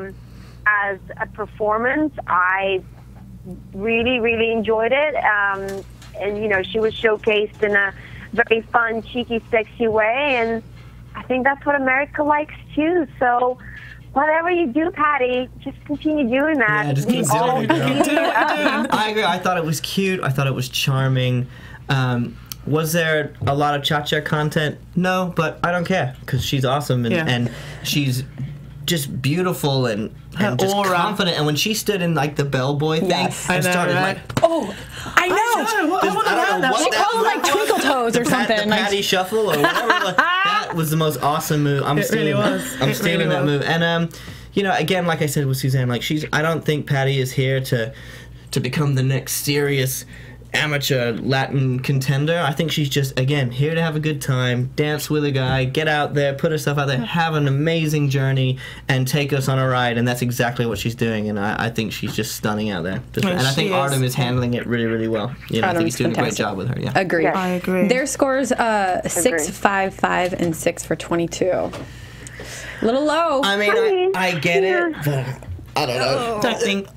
As a performance, I really, really enjoyed it. And, you know, she was showcased in a very fun, cheeky, sexy way. And I think that's what America likes, too. So whatever you do, Patti, just continue doing that. Yeah, just keep doing it, girl. I agree. I thought it was cute. I thought it was charming. Was there a lot of cha-cha content? No, but I don't care because she's awesome and she's just beautiful and just aura. confident. And when she stood in like the bellboy thing and started like, oh, I know. I don't know what She that called it like Twinkle Toes or something. The Patty Shuffle or whatever. That was the most awesome move. I'm stealing that move. And you know, again, like I said with Suzanne, like I don't think Patti is here to become the next serious amateur Latin contender. I think she's just, again, here to have a good time, dance with a guy, get out there, put herself out there, have an amazing journey, and take us on a ride, and that's exactly what she's doing, and I think she's just stunning out there. And I think Artem is handling it really, really well. You know, I think he's doing a great job with her, yeah. Agreed. I agree. Their scores, 6, 5, 5, and 6 for 22. A little low. I mean, I get it, but I don't know. I don't think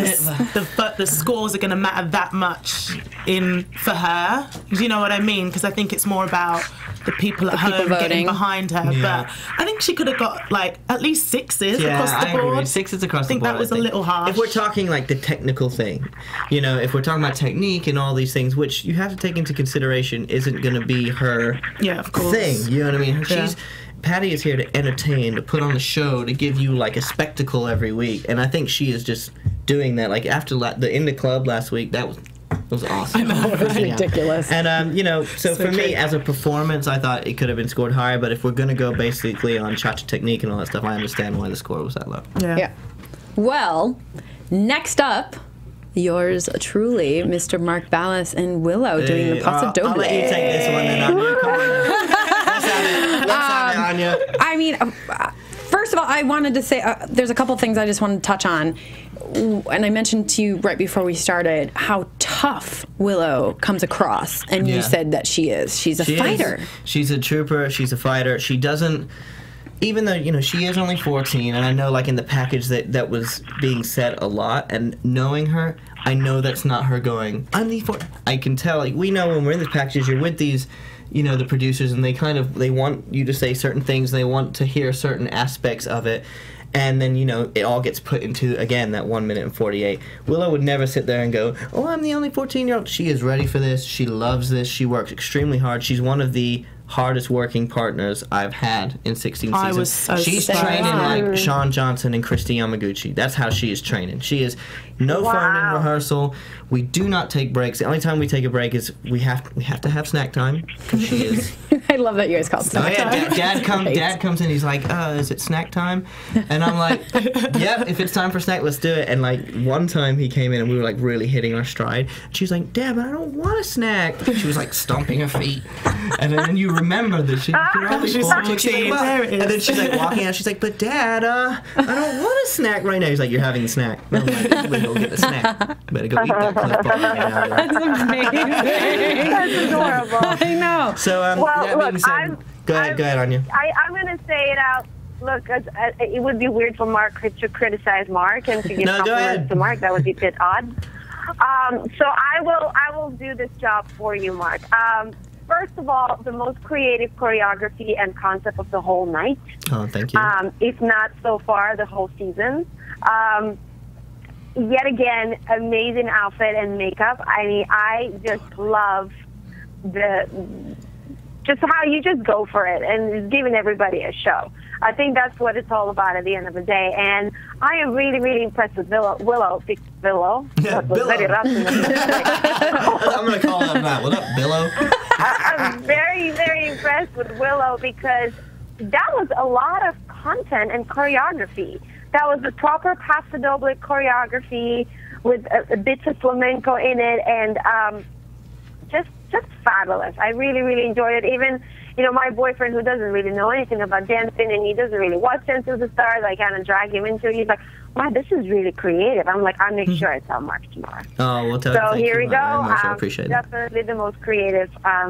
the scores are going to matter that much for her. Do you know what I mean? Because I think it's more about the people at home getting behind her. Yeah. But I think she could have got like at least 6s across the board. Agree. 6s across the board. I think that was a little harsh. If we're talking like the technical thing, you know, if we're talking about technique and all these things, which you have to take into consideration, isn't going to be her thing. You know what I mean? Patti is here to entertain, to put on a show, to give you like a spectacle every week, and I think she is just doing that. Like after the In the Club last week, that was awesome. I know, it was ridiculous. And you know, so for me as a performance, I thought it could have been scored higher. But if we're gonna go basically on cha-cha technique and all that stuff, I understand why the score was that low. Yeah. Well, next up, yours truly, Mr. Mark Ballas and Willow doing the Paso Doble. I'll let you take this one then. Let's have it, Anya. I mean, first of all, I wanted to say there's a couple things I just wanted to touch on. And I mentioned to you right before we started how tough Willow comes across. And you said that she is. She's a fighter. She's a trooper. She's a fighter. She doesn't... Even though, you know, she is only 14, and I know, like, in the package that was being said a lot, and knowing her, I know that's not her going, I'm the 14. I can tell, like, we know when we're in these packages, you're with these, you know, the producers, and they want you to say certain things, they want to hear certain aspects of it, and then, you know, it all gets put into, again, that 1 minute and 48. Willow would never sit there and go, oh, I'm the only 14-year-old. She is ready for this. She loves this. She works extremely hard. She's one of the hardest working partners I've had in 16 seasons. She's training like Sean Johnson and Christy Yamaguchi. That's how she is training. She is no phone in rehearsal. We do not take breaks. The only time we take a break is we have to have snack time. She is. I love that you guys call it snack time. Dad comes in. He's like, is it snack time? And I'm like, yep. If it's time for snack, let's do it. And like one time he came in and we were like really hitting our stride. And she was like, Dad, but I don't want a snack. She was like stomping her feet. And then you remember that she's like, and then she's like walking out. She's like, but Dad, I don't want a snack right now. He's like, you're having the snack. And I'm like, you better go get the snack. Better go eat that Cliff Bar. That's amazing. That's adorable. I know. So well, look, go Go ahead, Anya. I'm going to say it out. Look, it would be weird for Mark to criticize Mark and to give compliments to Mark. That would be a bit odd. So I will do this job for you, Mark. First of all, the most creative choreography and concept of the whole night. Oh, thank you. If not so far, the whole season. Yet again, amazing outfit and makeup. I mean, I just love just how you just go for it and it's giving everybody a show. I think that's what it's all about at the end of the day. And I am really, really impressed with Willow. Yeah, Billow. I'm going to call him that. What up, Billow? I'm very, very impressed with Willow because that was a lot of content and choreography. That was the proper Paso Doble choreography with bits of flamenco in it and just fabulous. I really, really enjoyed it. Even, you know, my boyfriend who doesn't really know anything about dancing and he doesn't really watch Dance with the Stars, I kind of drag him into it. He's like, wow, this is really creative. I'm like, I'll make sure I tell Mark tomorrow. Oh, well, so here we go. I appreciate it. Definitely the most creative.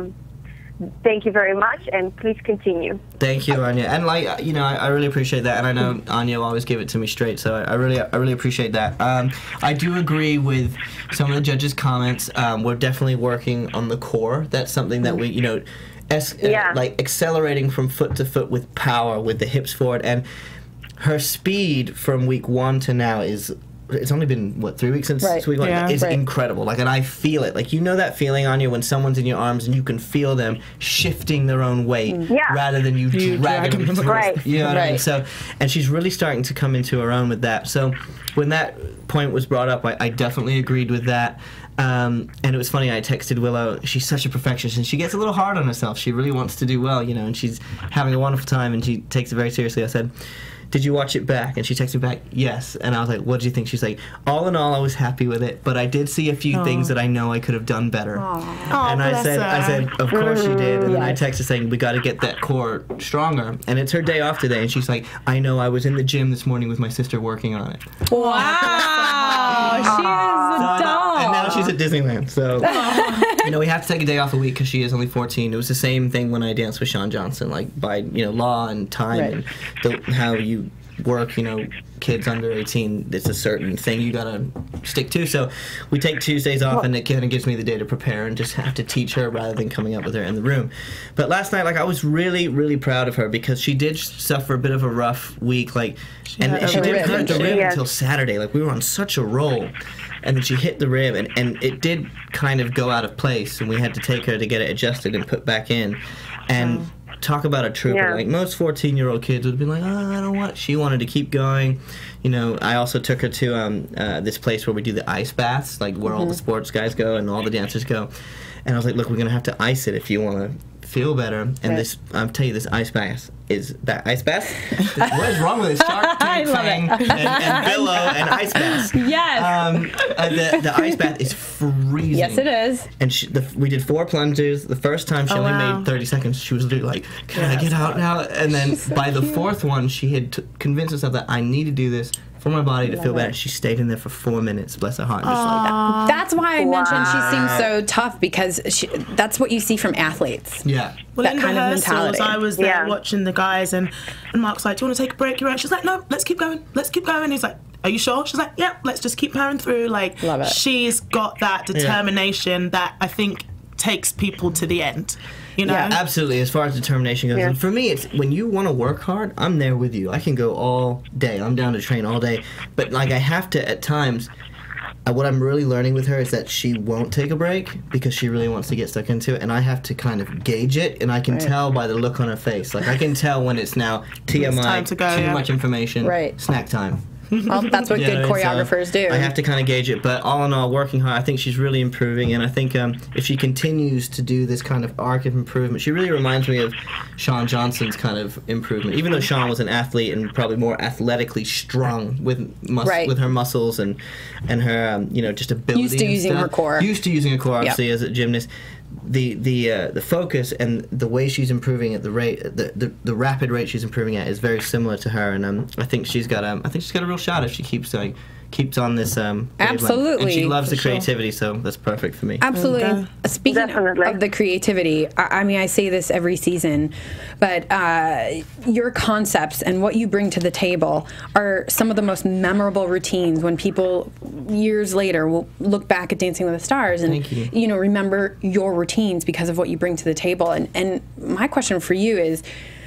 Thank you very much, and please continue. Thank you, Anya. And like, you know, I really appreciate that, and I know Anya will always give it to me straight, so I really appreciate that. I do agree with some of the judges' comments. We're definitely working on the core. That's something that we, you know, like accelerating from foot to foot with power, with the hips forward, and her speed from week 1 to now is. It's only been, what, 3 weeks since week 1? Yeah, it's incredible. Like, and I feel it. Like, you know that feeling, Anya, when someone's in your arms and you can feel them shifting their own weight rather than you dragging them through. Right. You know what I mean? So, and she's really starting to come into her own with that. So when that point was brought up, I definitely agreed with that. And it was funny, I texted Willow, she's such a perfectionist, and she gets a little hard on herself. She really wants to do well, you know, and she's having a wonderful time, and she takes it very seriously. I said, did you watch it back? And she texted me back, yes. And I was like, what did you think? She's like, all in all, I was happy with it, but I did see a few things that I know I could have done better. And I said, of course you did. And then I texted saying, we got to get that core stronger. And it's her day off today, and she's like, I know, I was in the gym this morning with my sister working on it. Wow, she is a doll. And now she's at Disneyland. So, you know, we have to take a day off a week because she is only 14. It was the same thing when I danced with Sean Johnson, like by, you know, law and time and how you work, you know, kids under 18, it's a certain thing you gotta stick to. So we take Tuesdays off, and it kind of gives me the day to prepare and just have to teach her rather than coming up with her in the room. But last night, like, I was really, really proud of her because she did suffer a bit of a rough week, like, and she didn't hurt the rib until Saturday. Like, we were on such a roll. And then she hit the rib, and it did kind of go out of place, and we had to take her to get it adjusted and put back in. And talk about a trooper. Like, most 14-year-old kids would be like, oh, I don't want. She wanted to keep going. You know, I also took her to this place where we do the ice baths, like where all the sports guys go and all the dancers go. And I was like, look, we're going to have to ice it if you want to feel better. And this, I'll tell you, this ice bath is that ice bath. What is wrong with this Shark Tank thing and Billow and ice bath? Yes. The ice bath is freezing. Yes, it is. And we did 4 plunges. The first time she only made 30 seconds. She was literally like, can I get out now? And then by the 4th one, she had convinced herself that I need to do this for my body to feel better. She stayed in there for 4 minutes, bless her heart. Just like, that's why I mentioned she seems so tough, because that's what you see from athletes. Yeah. Well, that in kind of rehearsals, mentality. I was there watching the guys, and Mark's like, do you want to take a break? You're right. She's like, no, let's keep going. Let's keep going. He's like, are you sure? She's like, yeah, let's just keep powering through. Like, love it. She's got that determination that I think takes people to the end. You know? Yeah, absolutely. As far as determination goes, and for me, it's when you want to work hard, I'm there with you. I can go all day. I'm down to train all day. But like, I have to at times. What I'm really learning with her is that she won't take a break because she really wants to get stuck into it, and I have to kind of gauge it, and I can tell by the look on her face. Like, I can tell when it's now TMI, it's time to go, too much information, snack time. Well, that's what good choreographers do. I have to kind of gauge it, but all in all, working hard, I think she's really improving, and I think if she continues to do this kind of arc of improvement, she really reminds me of Sean Johnson's kind of improvement. Even though Sean was an athlete and probably more athletically strung with her muscles and her you know, just ability. Used to using her core. Used to using her core, obviously, as a gymnast. The focus and the way she's improving at the rate, the rapid rate she's improving at is very similar to her, and I think she's got a real shot if she keeps keeps on this absolutely, and she loves the creativity, so that's perfect for me. Absolutely. Speaking of the creativity, I mean, I say this every season, but your concepts and what you bring to the table are some of the most memorable routines when people years later will look back at Dancing with the Stars and you know, remember your routines because of what you bring to the table. And my question for you is,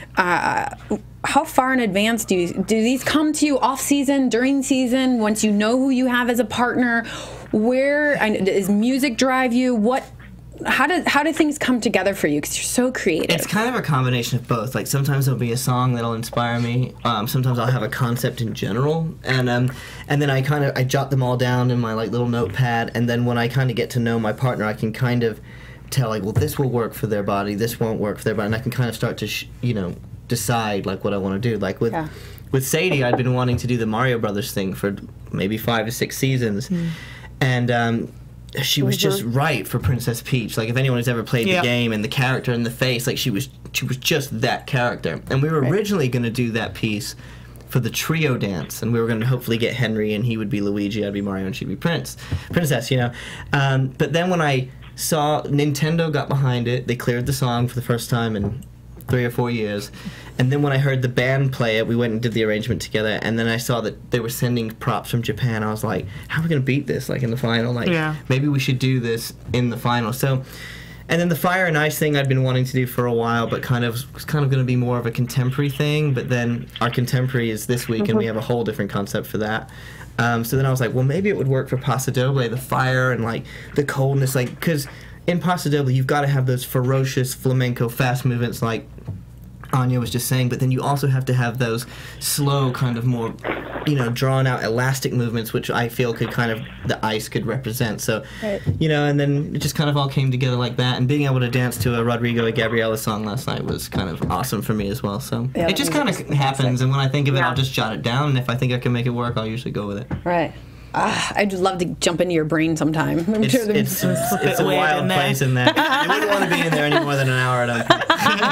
how far in advance do these come to you off season, during season, once you know who you have as a partner? Where does music drive you? How do things come together for you? Because you're so creative. It's kind of a combination of both. Like sometimes there'll be a song that'll inspire me. Sometimes I'll have a concept in general, and then I jot them all down in my like little notepad. And then when I kind of get to know my partner, I can kind of tell like, well, this will work for their body, this won't work for their body, and I can kind of start to decide like what I want to do. Like with Sadie, I'd been wanting to do the Mario Brothers thing for maybe 5 to 6 seasons, and she was just right for Princess Peach. Like if anyone has ever played the game and the character and the face, like she was just that character. And we were originally going to do that piece for the trio dance, and we were going to hopefully get Henry, and he would be Luigi, I'd be Mario, and she'd be Princess, you know. But then when I saw Nintendo got behind it, they cleared the song for the first time in 3 or 4 years, and then when I heard the band play it, we went and did the arrangement together, and then I saw that they were sending props from Japan. I was like, how are we going to beat this, like, in the final? Like, maybe we should do this in the final. So, and then the Fire and Ice thing I'd been wanting to do for a while, but was kind of going to be more of a contemporary thing, but then our contemporary is this week, and we have a whole different concept for that. So then I was like, well, maybe it would work for Paso Doble, the fire and, like, the coldness, like, because in Paso Doble, you've got to have those ferocious flamenco fast movements like Anya was just saying, but then you also have to have those slow, kind of more, you know, drawn out elastic movements, which I feel could kind of, the ice could represent. So, you know, and then it just kind of all came together like that, and being able to dance to a Rodrigo and Gabriela song last night was kind of awesome for me as well. So it just kind of happens, and when I think of it, I'll just jot it down, and if I think I can make it work, I'll usually go with it. Right. I'd just love to jump into your brain sometime. It's a wild place in there. You wouldn't want to be in there any more than an hour, I don't think.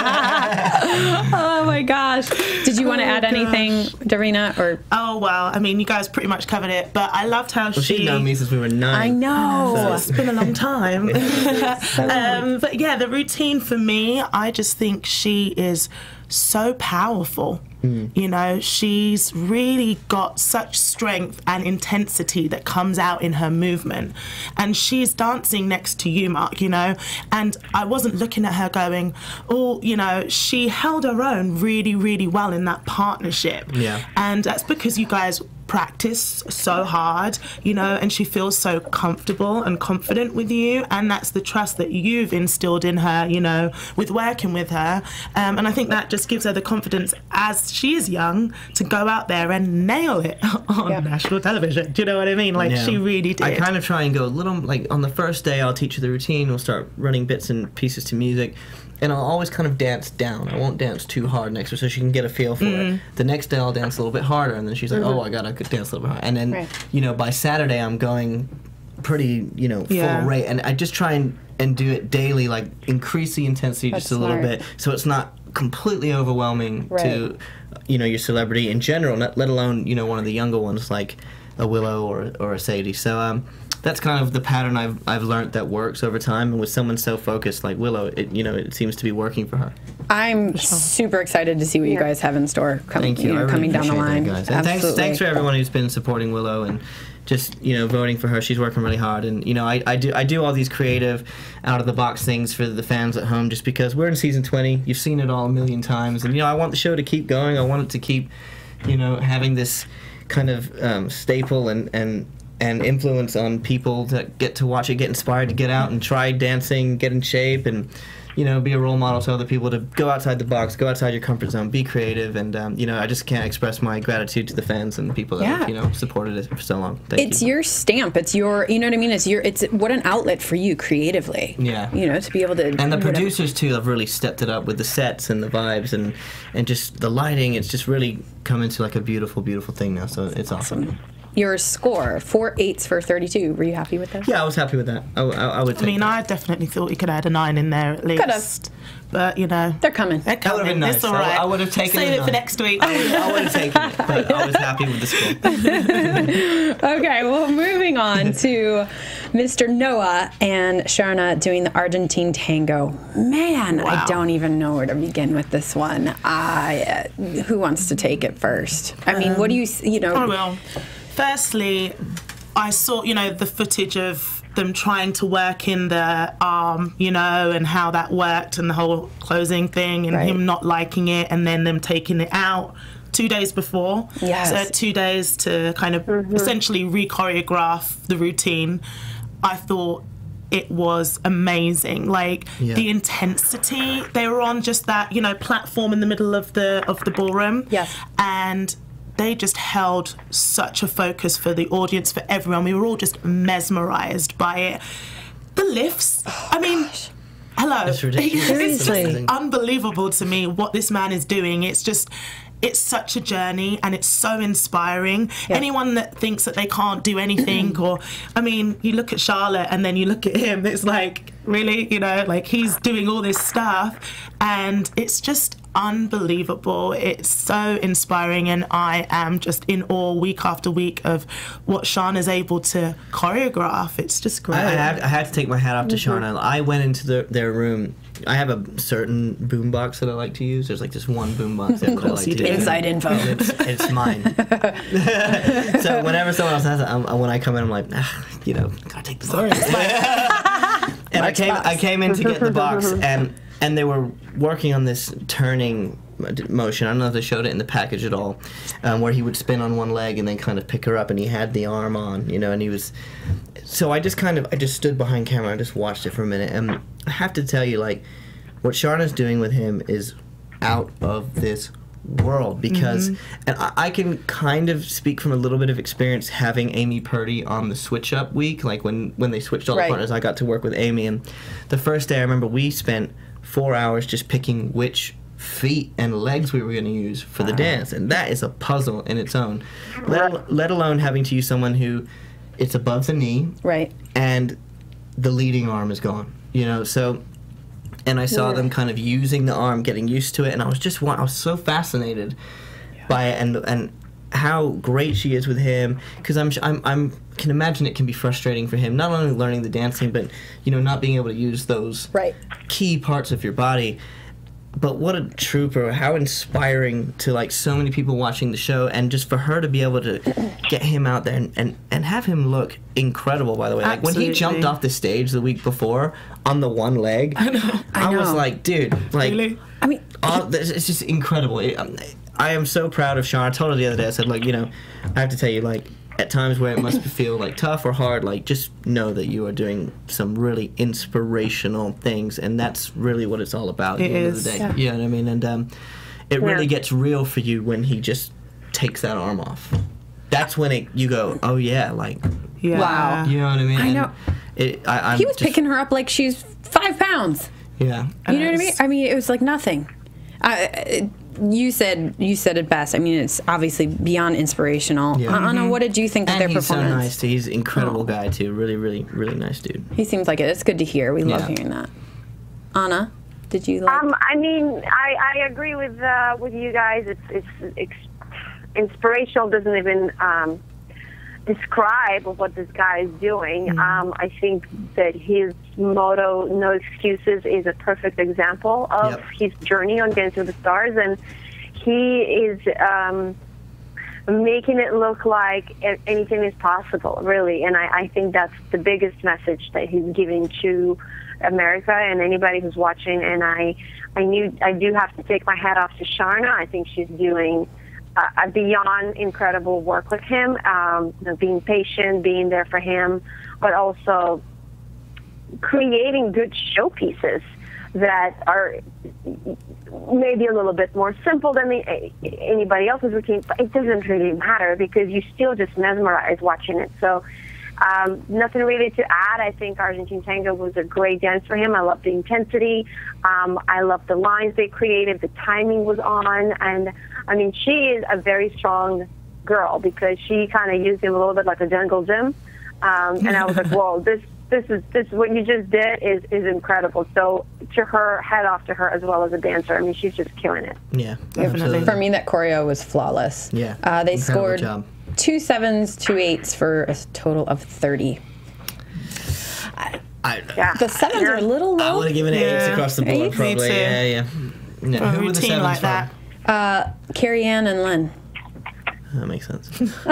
Oh my gosh. Did you want to add anything, Darvina? Or oh, well, I mean, you guys pretty much covered it, but I loved how she'd known me since we were 9. I know. So it's been a long time. But yeah, the routine for me, I just think she is so powerful. You know, she's really got such strength and intensity that comes out in her movement. And she's dancing next to you, Mark, you know, and I wasn't looking at her going, oh, you know, she held her own really, really well in that partnership. Yeah. And that's because you guys practice so hard, you know, and she feels so comfortable and confident with you, and that's the trust that you've instilled in her, you know, with working with her, and I think that just gives her the confidence as she is young to go out there and nail it on national television. Do you know what I mean? Like she really did. I kind of try and go a little, like on the first day I'll teach her the routine, we'll start running bits and pieces to music, and I'll always kind of dance down. I won't dance too hard next to her so she can get a feel for it. The next day I'll dance a little bit harder, and then she's like, oh, I gotta dance a little bit harder. And then, you know, by Saturday I'm going pretty, you know, full rate. And I just try and do it daily, like increase the intensity just a little bit so it's not completely overwhelming to, you know, your celebrity in general, let alone, you know, one of the younger ones like a Willow or a Sadie. So, that's kind of the pattern I've learned that works over time, and with someone so focused like Willow, it seems to be working for her. I'm super excited to see what you guys have in store coming down the line. Guys. And thanks for everyone who's been supporting Willow and just, you know, voting for her. She's working really hard, and you know, I do all these creative, out of the box things for the fans at home, just because we're in season 20. You've seen it all a million times, and you know, I want the show to keep going. I want it to keep, you know, having this kind of staple and influence on people that get to watch it, get inspired to get out and try dancing, get in shape, and, you know, be a role model to other people to go outside the box, go outside your comfort zone, be creative, and, you know, I just can't express my gratitude to the fans and people that have, you know, supported it for so long. Thank you. It's your stamp. It's your, you know what I mean? It's what an outlet for you creatively. Yeah. You know, to be able to. And the producers, too, have really stepped it up with the sets and the vibes and just the lighting. It's just really come into, like, a beautiful, beautiful thing now, so it's awesome. your score, 4 8s for 32. Were you happy with that? Yeah, I was happy with that. I would take that. I definitely thought we could add a 9 in there at least. Could have. But, you know. They're coming. That would have been nice. It's all right. I would have taken Save it for next week. I would have taken it, but I was happy with the score. Okay, well, moving on to Mr. Noah and Sharna doing the Argentine tango. Man, Wow. I don't even know where to begin with this one. Who wants to take it first? I mean, what do you know? I will. Firstly, I saw, the footage of them trying to work in the arm, and how that worked and the whole closing thing and him not liking it and then them taking it out 2 days before. Yes. So 2 days to kind of essentially re-choreograph the routine. I thought it was amazing. Like the intensity they were on, just that, platform in the middle of the ballroom. Yes. And they just held such a focus for the audience, for everyone. We were all just mesmerized by it. The lifts, hello. It's ridiculous. It's just unbelievable to me what this man is doing. It's such a journey and it's so inspiring. Yeah. Anyone that thinks that they can't do anything you look at Charlotte and then you look at him, it's like, really? He's doing all this stuff and it's just unbelievable. It's so inspiring and I am just in awe week after week of what Sharna's able to choreograph. It's just great. I had to take my hat off to Sharna. I went into their room. I have a certain boombox that I like to use. There's like this one boombox that I like to use. Inside info. It's mine. So whenever someone else has it, when I come in, I'm like, gotta take the box. And I came in to get the box, and they were working on this turning motion. I don't know if they showed it in the package at all, where he would spin on one leg and then kind of pick her up, and he had the arm on, and he was. So I just stood behind camera and just watched it for a minute, and I have to tell you, what Sharna's doing with him is out of this world because, and I can kind of speak from a little bit of experience having Amy Purdy on the switch up week, like when they switched all the partners, I got to work with Amy, and the first day I remember we spent 4 hours just picking which feet and legs we were going to use for the dance, and that is a puzzle in its own, let alone having to use someone who it's above the knee, right, and the leading arm is gone, so. And I saw them kind of using the arm, getting used to it, and I was so fascinated by it, and how great she is with him, because I can imagine it can be frustrating for him, not only learning the dancing, but not being able to use those key parts of your body. But what a trooper, how inspiring to so many people watching the show, and just for her to be able to get him out there and have him look incredible, by the way. When he jumped off the stage the week before on the one leg, I was like, dude, really? It's just incredible. I am so proud of Sean. I told her the other day, I said, I have to tell you, at times where it must feel tough or hard, just know that you are doing some really inspirational things, and that's really what it's all about at the end of the day. Yeah. You know what I mean? And it really gets real for you when he just takes that arm off. That's when you go, oh yeah, wow. You know what I mean? I know. He was picking her up like she's 5 pounds. Yeah. You know what I mean? I mean, it was like nothing. You said it best. I mean, it's obviously beyond inspirational. Yeah. Anna, what did you think of their performance? And he's so nice, too. He's an incredible guy, too. Really, really, really nice dude. He seems like it. It's good to hear. We love hearing that. Anna, did you like... I agree with you guys. It's inspirational. Doesn't even describe what this guy is doing. I think that his motto, "No Excuses," is a perfect example of his journey on Dancing with the Stars, and he is making it look like anything is possible, really. And I think that's the biggest message that he's giving to America and anybody who's watching. And I do have to take my hat off to Sharna. I think she's doing beyond incredible work with him, being patient, being there for him, but also creating good showpieces that are maybe a little bit more simple than anybody else's routine, but it doesn't really matter because you still just mesmerize watching it. So nothing really to add. I think Argentine Tango was a great dance for him. I love the intensity. I love the lines they created. The timing was on. And, I mean, she is a very strong girl because she kind of used him a little bit like a jungle gym. And I was like, whoa, this what you just did is incredible. So to her, head off to her as well as a dancer. I mean, she's just killing it. Yeah, definitely. For me, that choreo was flawless. Yeah, they scored job. 2 7s, 2 8s for a total of 30. The 7s are a little low. I would have given it 8s across the board, probably. Yeah. Who were the 7s like that? Carrie Ann and Len. That makes sense.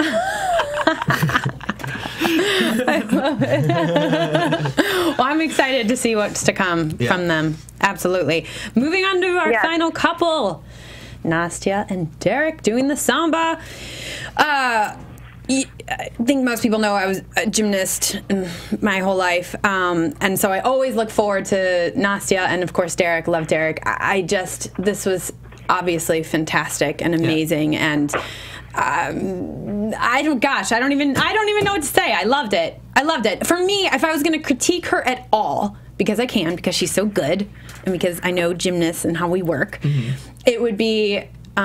I love it. Well, I'm excited to see what's to come from them. Absolutely. Moving on to our final couple, Nastya and Derek doing the samba. I think most people know I was a gymnast my whole life, and so I always look forward to Nastya and of course Derek. Love Derek. This was obviously fantastic and amazing, and I don't even know what to say. I loved it. For me, if I was going to critique her at all, because I can, because she's so good, and because I know gymnasts and how we work, it would be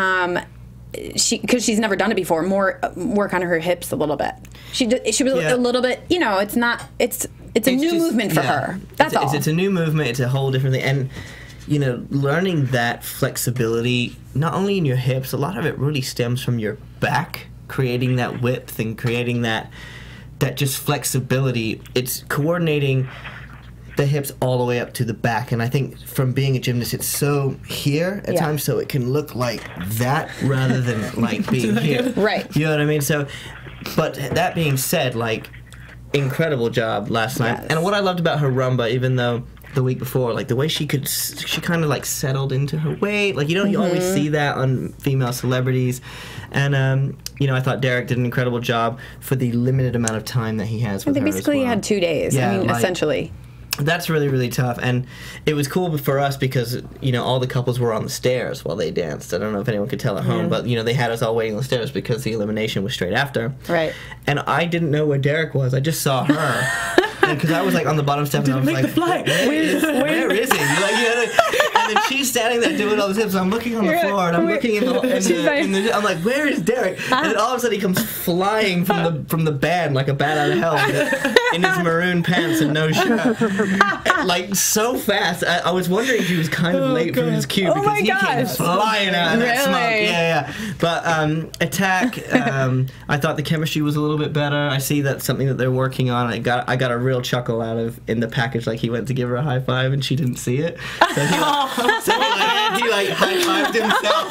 because she's never done it before. More work on her hips a little bit. She was a little bit. You know, it's a new movement for her. That's all. It's a new movement. It's a whole different thing, and you know, learning that flexibility, not only in your hips, a lot of it really stems from your back, creating that width and creating that just flexibility. It's coordinating the hips all the way up to the back, and I think from being a gymnast, it's so here at times, so it can look like that rather than like being here. Right. You know what I mean? So, but that being said, like, incredible job last night. And what I loved about her rumba, even though the week before, like the way she kind of like settled into her weight, like you always see that on female celebrities, and you know, I thought Derek did an incredible job for the limited amount of time that he has with her. They basically had 2 days. I mean, essentially. That's really, really tough, and it was cool for us because, you know, all the couples were on the stairs while they danced. I don't know if anyone could tell at home, but, you know, they had us all waiting on the stairs because the elimination was straight after. Right. And I didn't know where Derek was. I just saw her. Because I was, like, on the bottom step, and I was like, where is he? Like, you know, and then she's standing there doing all this hips, so I'm looking on the floor, and I'm looking in the I'm like, where is Derek? And then all of a sudden he comes flying from the band like a bat out of hell in his maroon pants and no shirt. Like, so fast. I was wondering if he was kind of late for his cue because he came flying out of that smoke. Yeah. But Attack, I thought the chemistry was a little bit better. I see that's something that they're working on. I got a real chuckle out of in the package. Like, he went to give her a high five and she didn't see it. So he high fived himself.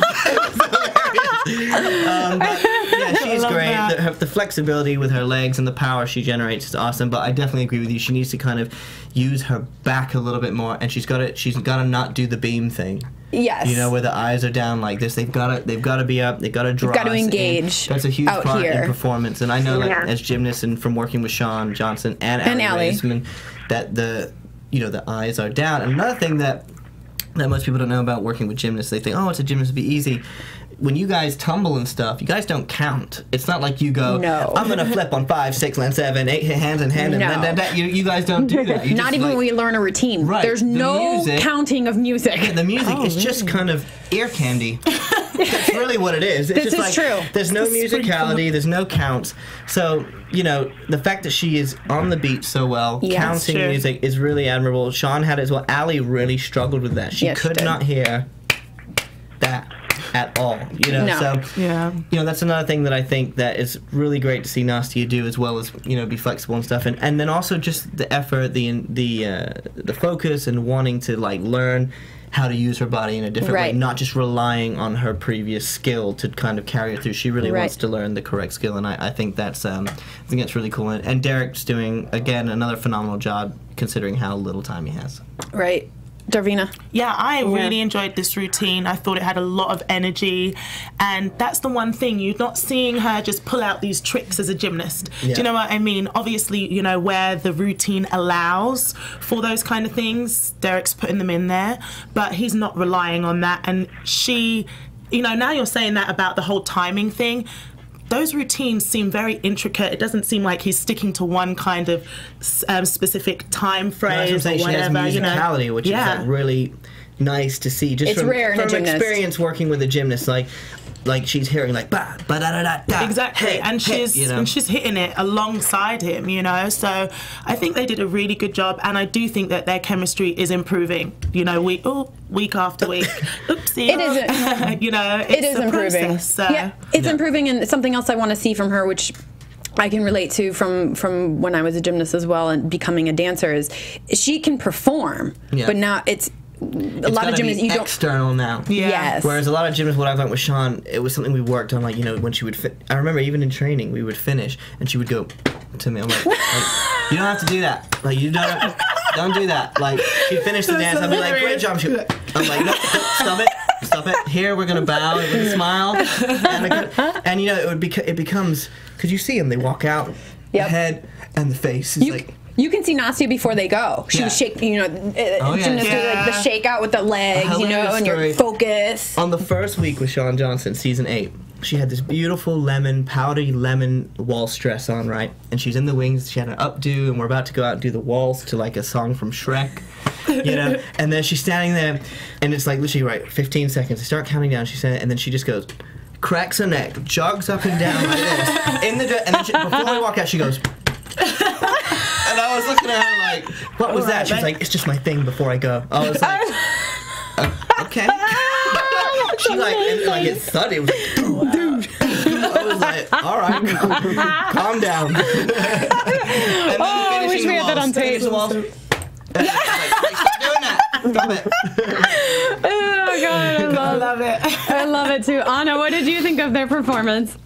But yeah, she's great. The flexibility with her legs and the power she generates is awesome. But I definitely agree with you. She needs to kind of use her back a little bit more, and she's got to not do the beam thing. Yes. You know, where the eyes are down like this. They've got to be up. They've got to draw. They've got to engage. That's a huge part in performance. And I know that as gymnasts and from working with Sean Johnson and Allie Raisman, that the eyes are down. And another thing that most people don't know about working with gymnasts, they think, oh, it's a gymnast, it'll be easy. When you guys tumble and stuff, you guys don't count. It's not like you go, I'm going to flip on 5, 6, and 7, 8 hands in hand, and then you guys don't do that. You not even when we learn a routine. Right. There's no counting of music. Yeah, the music is just kind of ear candy. That's really what it is. It's just true. There's no musicality, there's no counts. So, you know, the fact that she is on the beat so well, counting music is really admirable. Sean had it as well. Allie really struggled with that. She could not hear that at all, you know. So you know, that's another thing that I think that is really great to see Nastya do, as well as, you know, be flexible and stuff, and then also just the effort, the focus, and wanting to like learn how to use her body in a different way, not just relying on her previous skill to kind of carry her through. She really wants to learn the correct skill, and I think that's really cool. And Derek's doing again another phenomenal job considering how little time he has. Right. Darvina? Yeah, I really enjoyed this routine. I thought it had a lot of energy, and that's the one thing, you're not seeing her just pull out these tricks as a gymnast. Do you know what I mean? Obviously, you know, where the routine allows for those kind of things, Derek's putting them in there, but he's not relying on that. And she, you know, now you're saying that about the whole timing thing, those routines seem very intricate. It doesn't seem like he's sticking to one kind of specific time phrase or whatever. She has musicality, which is like really nice to see. Just it's rare in a gymnast. From experience working with a gymnast, like like she's hearing like ba ba da da da da. Exactly, hey, and hey, she's hitting it alongside him, you know. So I think they did a really good job, and I do think that their chemistry is improving. You know, week after week. Oopsie. It is. You know, it is improving. Process, so. Yeah, it's improving, and something else I want to see from her, which I can relate to from when I was a gymnast as well and becoming a dancer, is she can perform, but now it's a lot of gymnasts you don't external now. Yeah. Yes. Whereas a lot of gymnasts, what I've learned with Sean, it was something we worked on. Like, you know, when she would I remember even in training, we would finish and she would go to me. I'm like you don't have to do that. Like, you don't do that. Like, she'd finish the dance. I'd be like, great job. I'm like, no, stop it. Here, we're gonna bow, we're gonna smile, and you know, it becomes, because you see them, they walk out, the head and the face is like. You can see Nastia before they go. She was shaking, you know, gymnasts do like the shake out with the legs, you know, and your focus. On the first week with Shawn Johnson, season 8, she had this beautiful powdery lemon waltz dress on, right? And she's in the wings, she had an updo, and we're about to go out and do the waltz to like a song from Shrek, you know? And then she's standing there, and it's like literally, right, 15 seconds. They start counting down, and then she just goes, cracks her neck, jogs up and down like this, in the dress, and then before we walk out, she goes, and I was looking at her like, what was that? She was like, it's just my thing before I go. I was like, okay. She like, and like it thudded. It was like, I was like, all right, calm down. And then I wish we had that on tape. Stop doing that. Stop it. Oh God, I love it. I love it too. Anna, what did you think of their performance?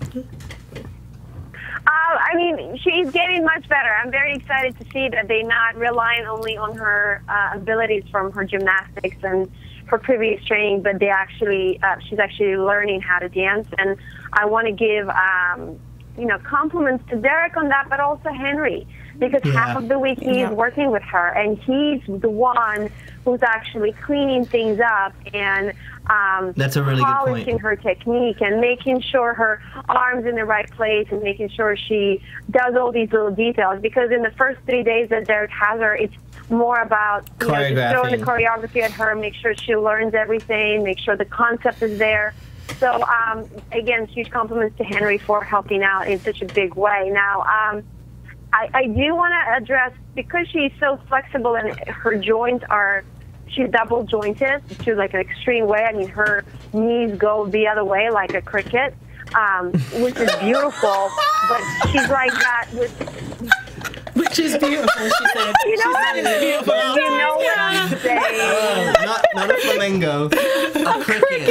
I mean, she's getting much better. I'm very excited to see that they're not relying only on her abilities from her gymnastics and her previous training, but they actually, she's actually learning how to dance. And I want to give, you know, compliments to Derek on that, but also Henry, because half of the week he's working with her, and he's the one who's actually cleaning things up and that's a really good point. Polishing her technique and making sure her arm's in the right place and making sure she does all these little details. Because in the first 3 days that Derek has her, it's more about, you know, just throwing the choreography at her, make sure she learns everything, make sure the concept is there. So, again, huge compliments to Henry for helping out in such a big way. Now, I do want to address, because she's so flexible and her joints are, she's double jointed to like an extreme way. I mean, her knees go the other way like a cricket, which is beautiful. But she's like that with. Which is beautiful, she said. You know what? Beautiful. You know what I'm saying? Not a flamingo, a cricket.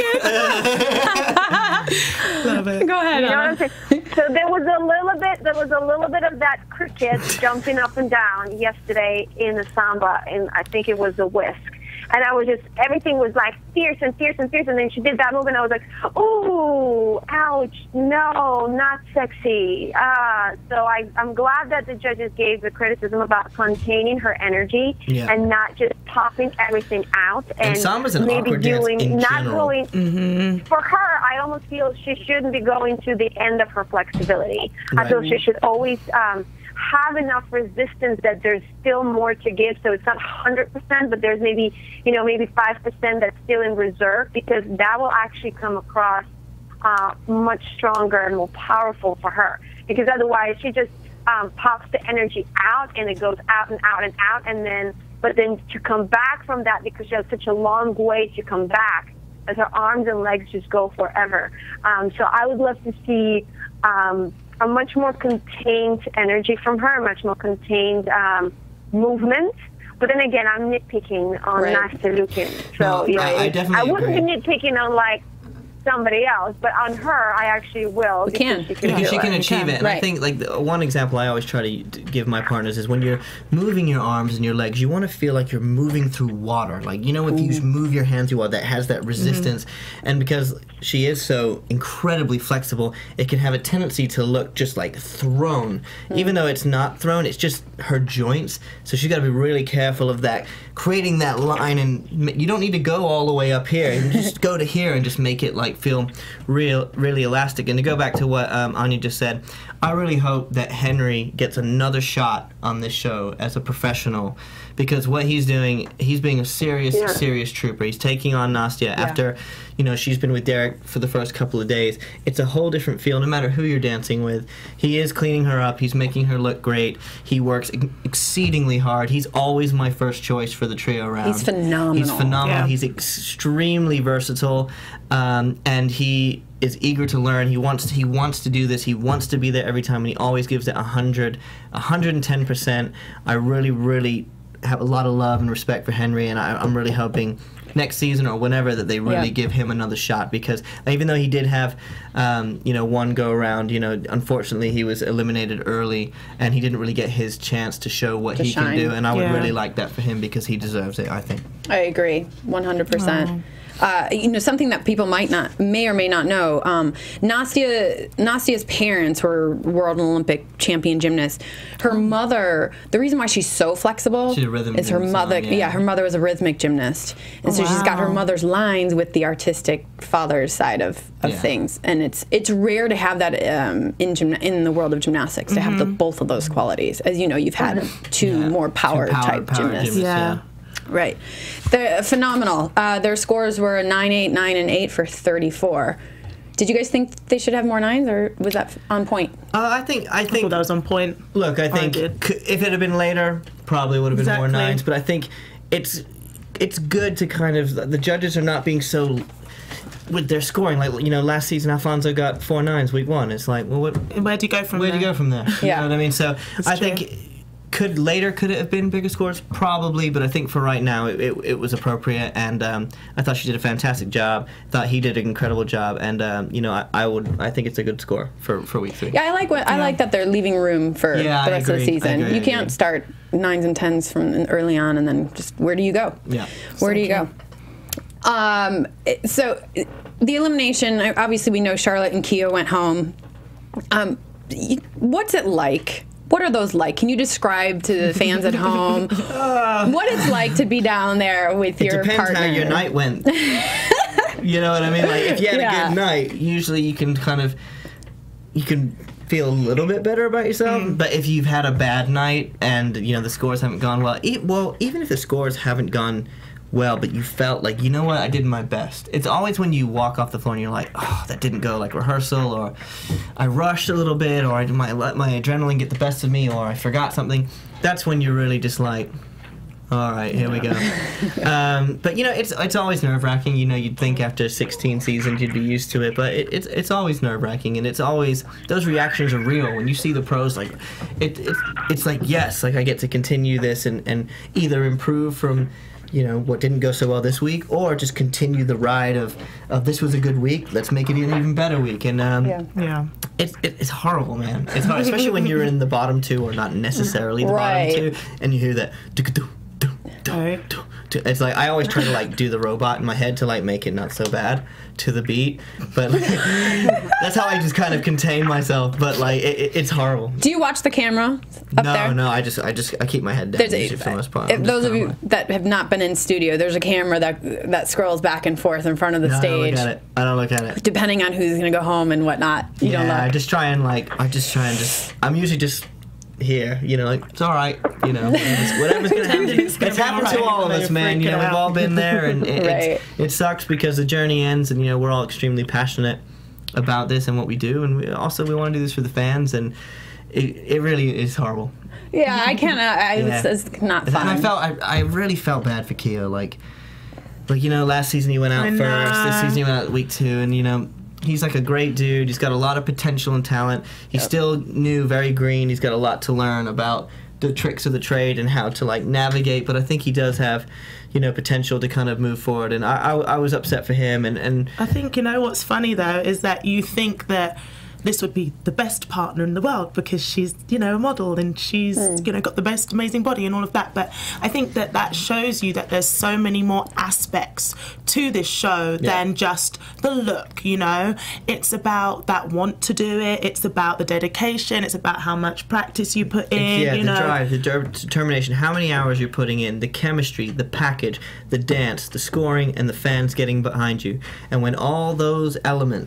Love it. Go ahead. You know what I'm saying? So there was a little bit of that cricket jumping up and down yesterday in the samba, and I think it was the whisk. And I was just, everything was like fierce and fierce and fierce. And then she did that move, and I was like, ooh, ouch, no, not sexy. So I'm glad that the judges gave the criticism about containing her energy and not just popping everything out. And samba's an maybe awkward dance doing, in not general. going, for her, I almost feel she shouldn't be going to the end of her flexibility. Right. I feel she should always have enough resistance that there's still more to give, so it's not 100%, but there's maybe 5% that's still in reserve, because that will actually come across much stronger and more powerful for her. Because otherwise, she just pops the energy out, and it goes out and out and out, but then to come back from that, because she has such a long way to come back, as her arms and legs just go forever. So I would love to see a much more contained energy from her, a much more contained movement. But then again, I'm nitpicking on Nastia Liukin. So I wouldn't be nitpicking on like somebody else, but on her, I actually will. Because she can achieve it. And I think, like, one example I always try to give my partners is when you're moving your arms and your legs, you want to feel like you're moving through water. Like, you know, if you move your hands through water, that has that resistance. And because she is so incredibly flexible, it can have a tendency to look just like thrown. Even though it's not thrown, it's just her joints. So she's got to be really careful of that, creating that line. And you don't need to go all the way up here. You can just go to here and just make it like feel really elastic. And to go back to what Anya just said, I really hope that Henry gets another shot on this show as a professional, because what he's doing, he's being a serious trooper. He's taking on Nastya after, you know, she's been with Derek for the first couple of days. It's a whole different feel, no matter who you're dancing with. He is cleaning her up. He's making her look great. He works exceedingly hard. He's always my first choice for the trio round. He's phenomenal. He's phenomenal. Yeah. He's extremely versatile, and he is eager to learn. He wants to do this. He wants to be there every time, and he always gives it 110%. I really have a lot of love and respect for Henry, and I'm really hoping next season or whenever that they really give him another shot, because even though he did have you know, one go around, you know, unfortunately he was eliminated early and he didn't really get his chance to show what he can do, and I would really like that for him, because he deserves it, I think. I agree 100%. You know, something that people may or may not know, Nastya's parents were world and Olympic champion gymnasts. Her mother, the reason why she's so flexible is her mother. Her mother was a rhythmic gymnast, and so she's got her mother's lines with the artistic father's side of things. And it's rare to have that in the world of gymnastics, to have both of those qualities. As you know, you've had two more power type gymnasts. Right. They're phenomenal. Their scores were 9-8, 9 and 8 for 34. Did you guys think they should have more 9s, or was that on point? I think thought that was on point. Look, I think if it had been later, probably would have been more 9s. But I think it's good to kind of, the judges are not being so with their scoring. Like, you know, last season Alfonso got 4 9s week 1. It's like, well, where do you go from there? You know what I mean? So I think. Could it have been bigger scores? Probably, but I think for right now it was appropriate, and I thought she did a fantastic job. Thought he did an incredible job, and you know, I think it's a good score for week 3. Yeah, I like that they're leaving room for the rest of the season. You can't start 9s and 10s from early on and then just where do you go? Yeah, where do you go? So the elimination. Obviously, we know Charlotte and Kia went home. What's it like? What are those like? Can you describe to the fans at home what it's like to be down there with your partner? It depends how your night went. You know what I mean? Like, if you had a good night, usually you can feel a little bit better about yourself. But if you've had a bad night and, you know, the scores haven't gone well, even if the scores haven't gone well, but you felt like, you know what, I did my best. It's always when you walk off the floor and you're like, oh, that didn't go like rehearsal, or I rushed a little bit, or I let my adrenaline get the best of me, or I forgot something. That's when you're really just like, all right, here we go. But, you know, it's always nerve-wracking. You know, you'd think after 16 seasons you'd be used to it, but it's always nerve-wracking, and it's always, those reactions are real. When you see the pros, like, it's like, yes, like I get to continue this and either improve from, you know, what didn't go so well this week, or just continue the ride of this was a good week, let's make it an even better week. And it's horrible, man. It's hard, especially when you're in the bottom 2 or not necessarily the bottom 2, and you hear that. It's like, I always try to like do the robot in my head to like make it not so bad to the beat, but that's how I just kind of contain myself. But like it's horrible. Do you watch the camera up there? No, I keep my head down for the most part. Those of you that have not been in studio, there's a camera that scrolls back and forth in front of the stage. I don't look at it. Depending on who's gonna go home and whatnot, you don't look. I'm usually just here, you know, like, it's all right, you know, whatever's gonna happen. It's happened to all of us, man. You know, we've all been there, and it sucks because the journey ends, and you know, we're all extremely passionate about this and what we do, and we want to do this for the fans, and it really is horrible. Yeah, I can't. It's not fun. And I really felt bad for Kia, like you know, last season he went out first. This season he went out week 2, and you know, he's like a great dude. He's got a lot of potential and talent. He's still new, very green. He's got a lot to learn about the tricks of the trade and how to like navigate. But I think he does have, you know, potential to kind of move forward. And I was upset for him. And I think, you know, what's funny though is that you think that this would be the best partner in the world because she's, you know, a model and she's, you know, got the best amazing body and all of that. But I think that shows you that there's so many more aspects to this show than just the look, you know. It's about that want to do it. It's about the dedication. It's about how much practice you put in, you know. The drive, the determination, how many hours you're putting in, the chemistry, the package, the dance, the scoring, and the fans getting behind you. And when all those elements just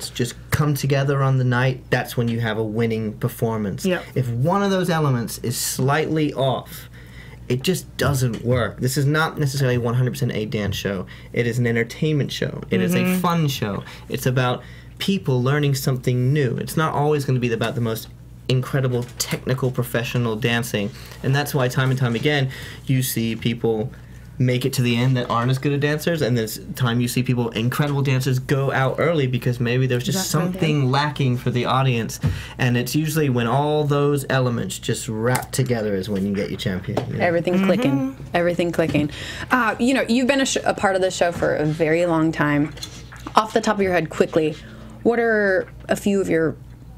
come together on the night, that's when you have a winning performance. Yep. If one of those elements is slightly off, it just doesn't work. This is not necessarily 100% a dance show. It is an entertainment show. It is a fun show. It's about people learning something new. It's not always going to be about the most incredible technical professional dancing, and that's why time and time again you see people make it to the end that aren't as good at dancers, and this time you see people, incredible dancers, go out early because maybe there's just something lacking for the audience, and it's usually when all those elements just wrap together is when you get your champion. You know? Everything clicking. Everything clicking. You know, you've been a part of this show for a very long time. Off the top of your head, quickly, what are a few of your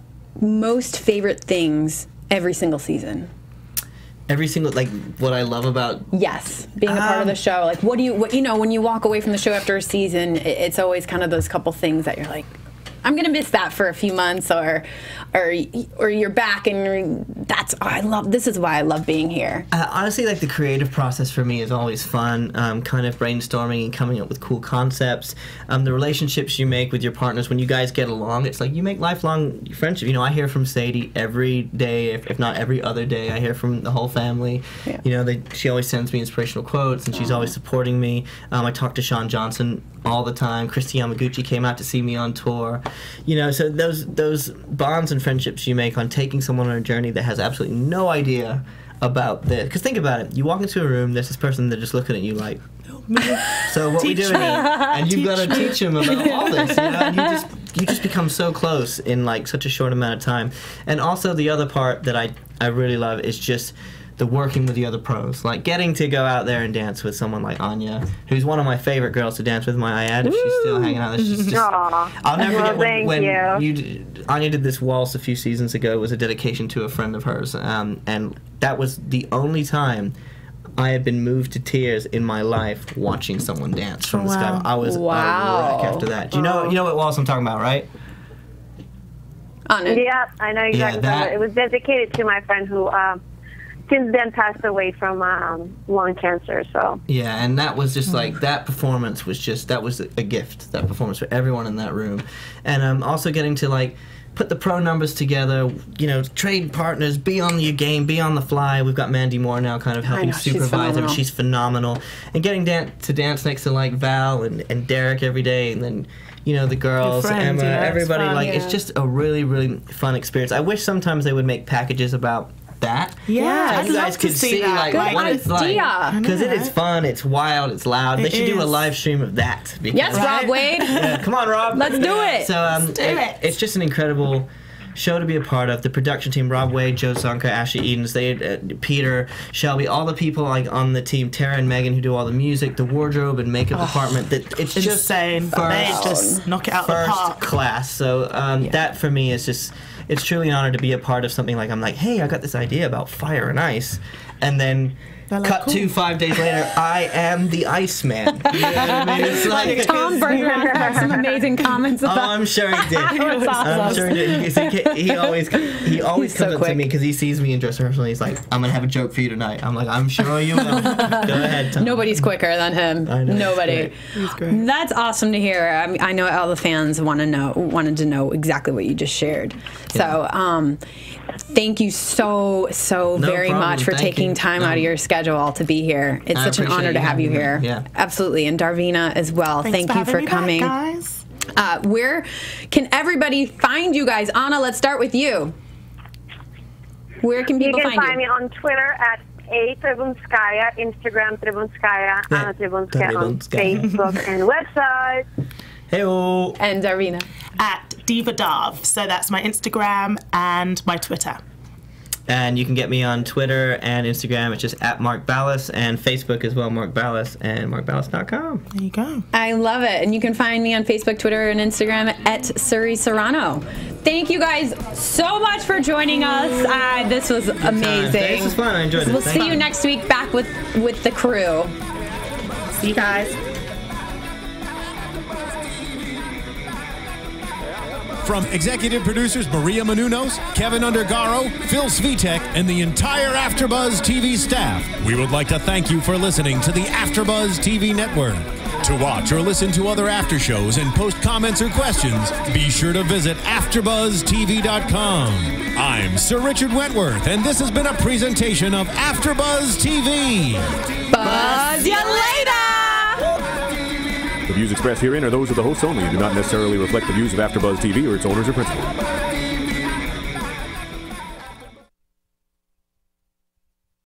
most favorite things every single season? Every single, like, what I love about... Yes, being a part of the show. Like, what you know, when you walk away from the show after a season, it's always kind of those couple things that you're like, I'm gonna miss that for a few months, or you're back and this is why I love being here. Honestly, like, the creative process for me is always fun, kind of brainstorming and coming up with cool concepts. The relationships you make with your partners, when you guys get along, it's like you make lifelong friendship. You know, I hear from Sadie every day, if not every other day. I hear from the whole family. Yeah. You know, she always sends me inspirational quotes, and she's always supporting me. I talk to Sean Johnson all the time. Christy Yamaguchi came out to see me on tour. You know, so those bonds and friendships you make on taking someone on a journey that has absolutely no idea about this. Because think about it. You walk into a room, there's this person that just looking at you like, so what we doing here? And you've got to teach them about all this. You know? And you just become so close in like such a short amount of time. And also the other part that I really love is just the working with the other pros, like getting to go out there and dance with someone like Anya, who's one of my favorite girls to dance with. My ad, if she's still hanging out there, she's just. I'll never forget when Anya did this waltz a few seasons ago. It was a dedication to a friend of hers, and that was the only time I have been moved to tears in my life watching someone dance from the sky. I was a wreck after that. Do you know what waltz I'm talking about, right? Yeah, I know exactly. Yeah, it was dedicated to my friend who. Since then passed away from lung cancer. So yeah, and that was just like that performance was a gift. That performance for everyone in that room, and also getting to like put the pro numbers together. You know, trade partners, be on your game, be on the fly. We've got Mandy Moore now, kind of helping supervise them. She's phenomenal, and getting to dance next to like Val and Derek every day, and then. You know, the girls, Emma, everybody. It's just a really, really fun experience. I wish sometimes they would make packages about that. Yeah, so you guys could see like what it's like, because it is fun, it's wild, it's loud. They should do a live stream of that. Yes, Rob Wade. Yeah, come on, Rob. Let's do it. So it's just an incredible show to be a part of. The production team: Rob Wade, Joe Zonka, Ashley Edens, Peter, Shelby, all the people like on the team, Tara and Megan who do all the music, the wardrobe and makeup department. It's just insane. They just knock it out the park. First class. So that for me is just. It's truly an honor to be a part of something like I'm like, hey, I got this idea about fire and ice, and then cut to 5 days later, I am the Iceman. You know what I mean? It's like Tom Bergeron has some amazing comments about. Oh, I'm sure he did. That's awesome. I'm sure he did. He always comes up to me because he sees me in dress rehearsal. And he's like, I'm gonna have a joke for you tonight. I'm like, I'm sure you will. Go ahead, Tom. Nobody's quicker than him. I know. Nobody. He's great. That's awesome to hear. I know all the fans wanted to know exactly what you just shared. Yeah. So, thank you so very much for taking time out of your schedule to be here. It's such an honor to have you here. Yeah. Absolutely. And Darvina as well. Thank you for coming. Guys. Where can everybody find you guys? Anna, let's start with you. Where can people find you? You can find me on Twitter at Trebunskaya, Instagram Trebunskaya, Anna Trebunskaya on Facebook and website. Hey-o. And Darvina? At Diva Darv. So that's my Instagram and my Twitter. And you can get me on Twitter and Instagram. It's just at Mark Ballas, and Facebook as well, Mark Ballas, and markballas.com. There you go. I love it. And you can find me on Facebook, Twitter, and Instagram at Suri Serano. Thank you guys so much for joining us. This was amazing. This was fun. I enjoyed it. We'll see you next week back with the crew. See you guys. From executive producers Maria Menounos, Kevin Undergaro, Phil Svitek, and the entire AfterBuzz TV staff, we would like to thank you for listening to the AfterBuzz TV Network. To watch or listen to other after shows and post comments or questions, be sure to visit AFTERBUZZTV.com. I'm Sir Richard Wentworth, and this has been a presentation of AFTERBUZZ TV. Buzz ya later! The views expressed herein are those of the hosts only and do not necessarily reflect the views of AFTERBUZZ TV or its owners or principals.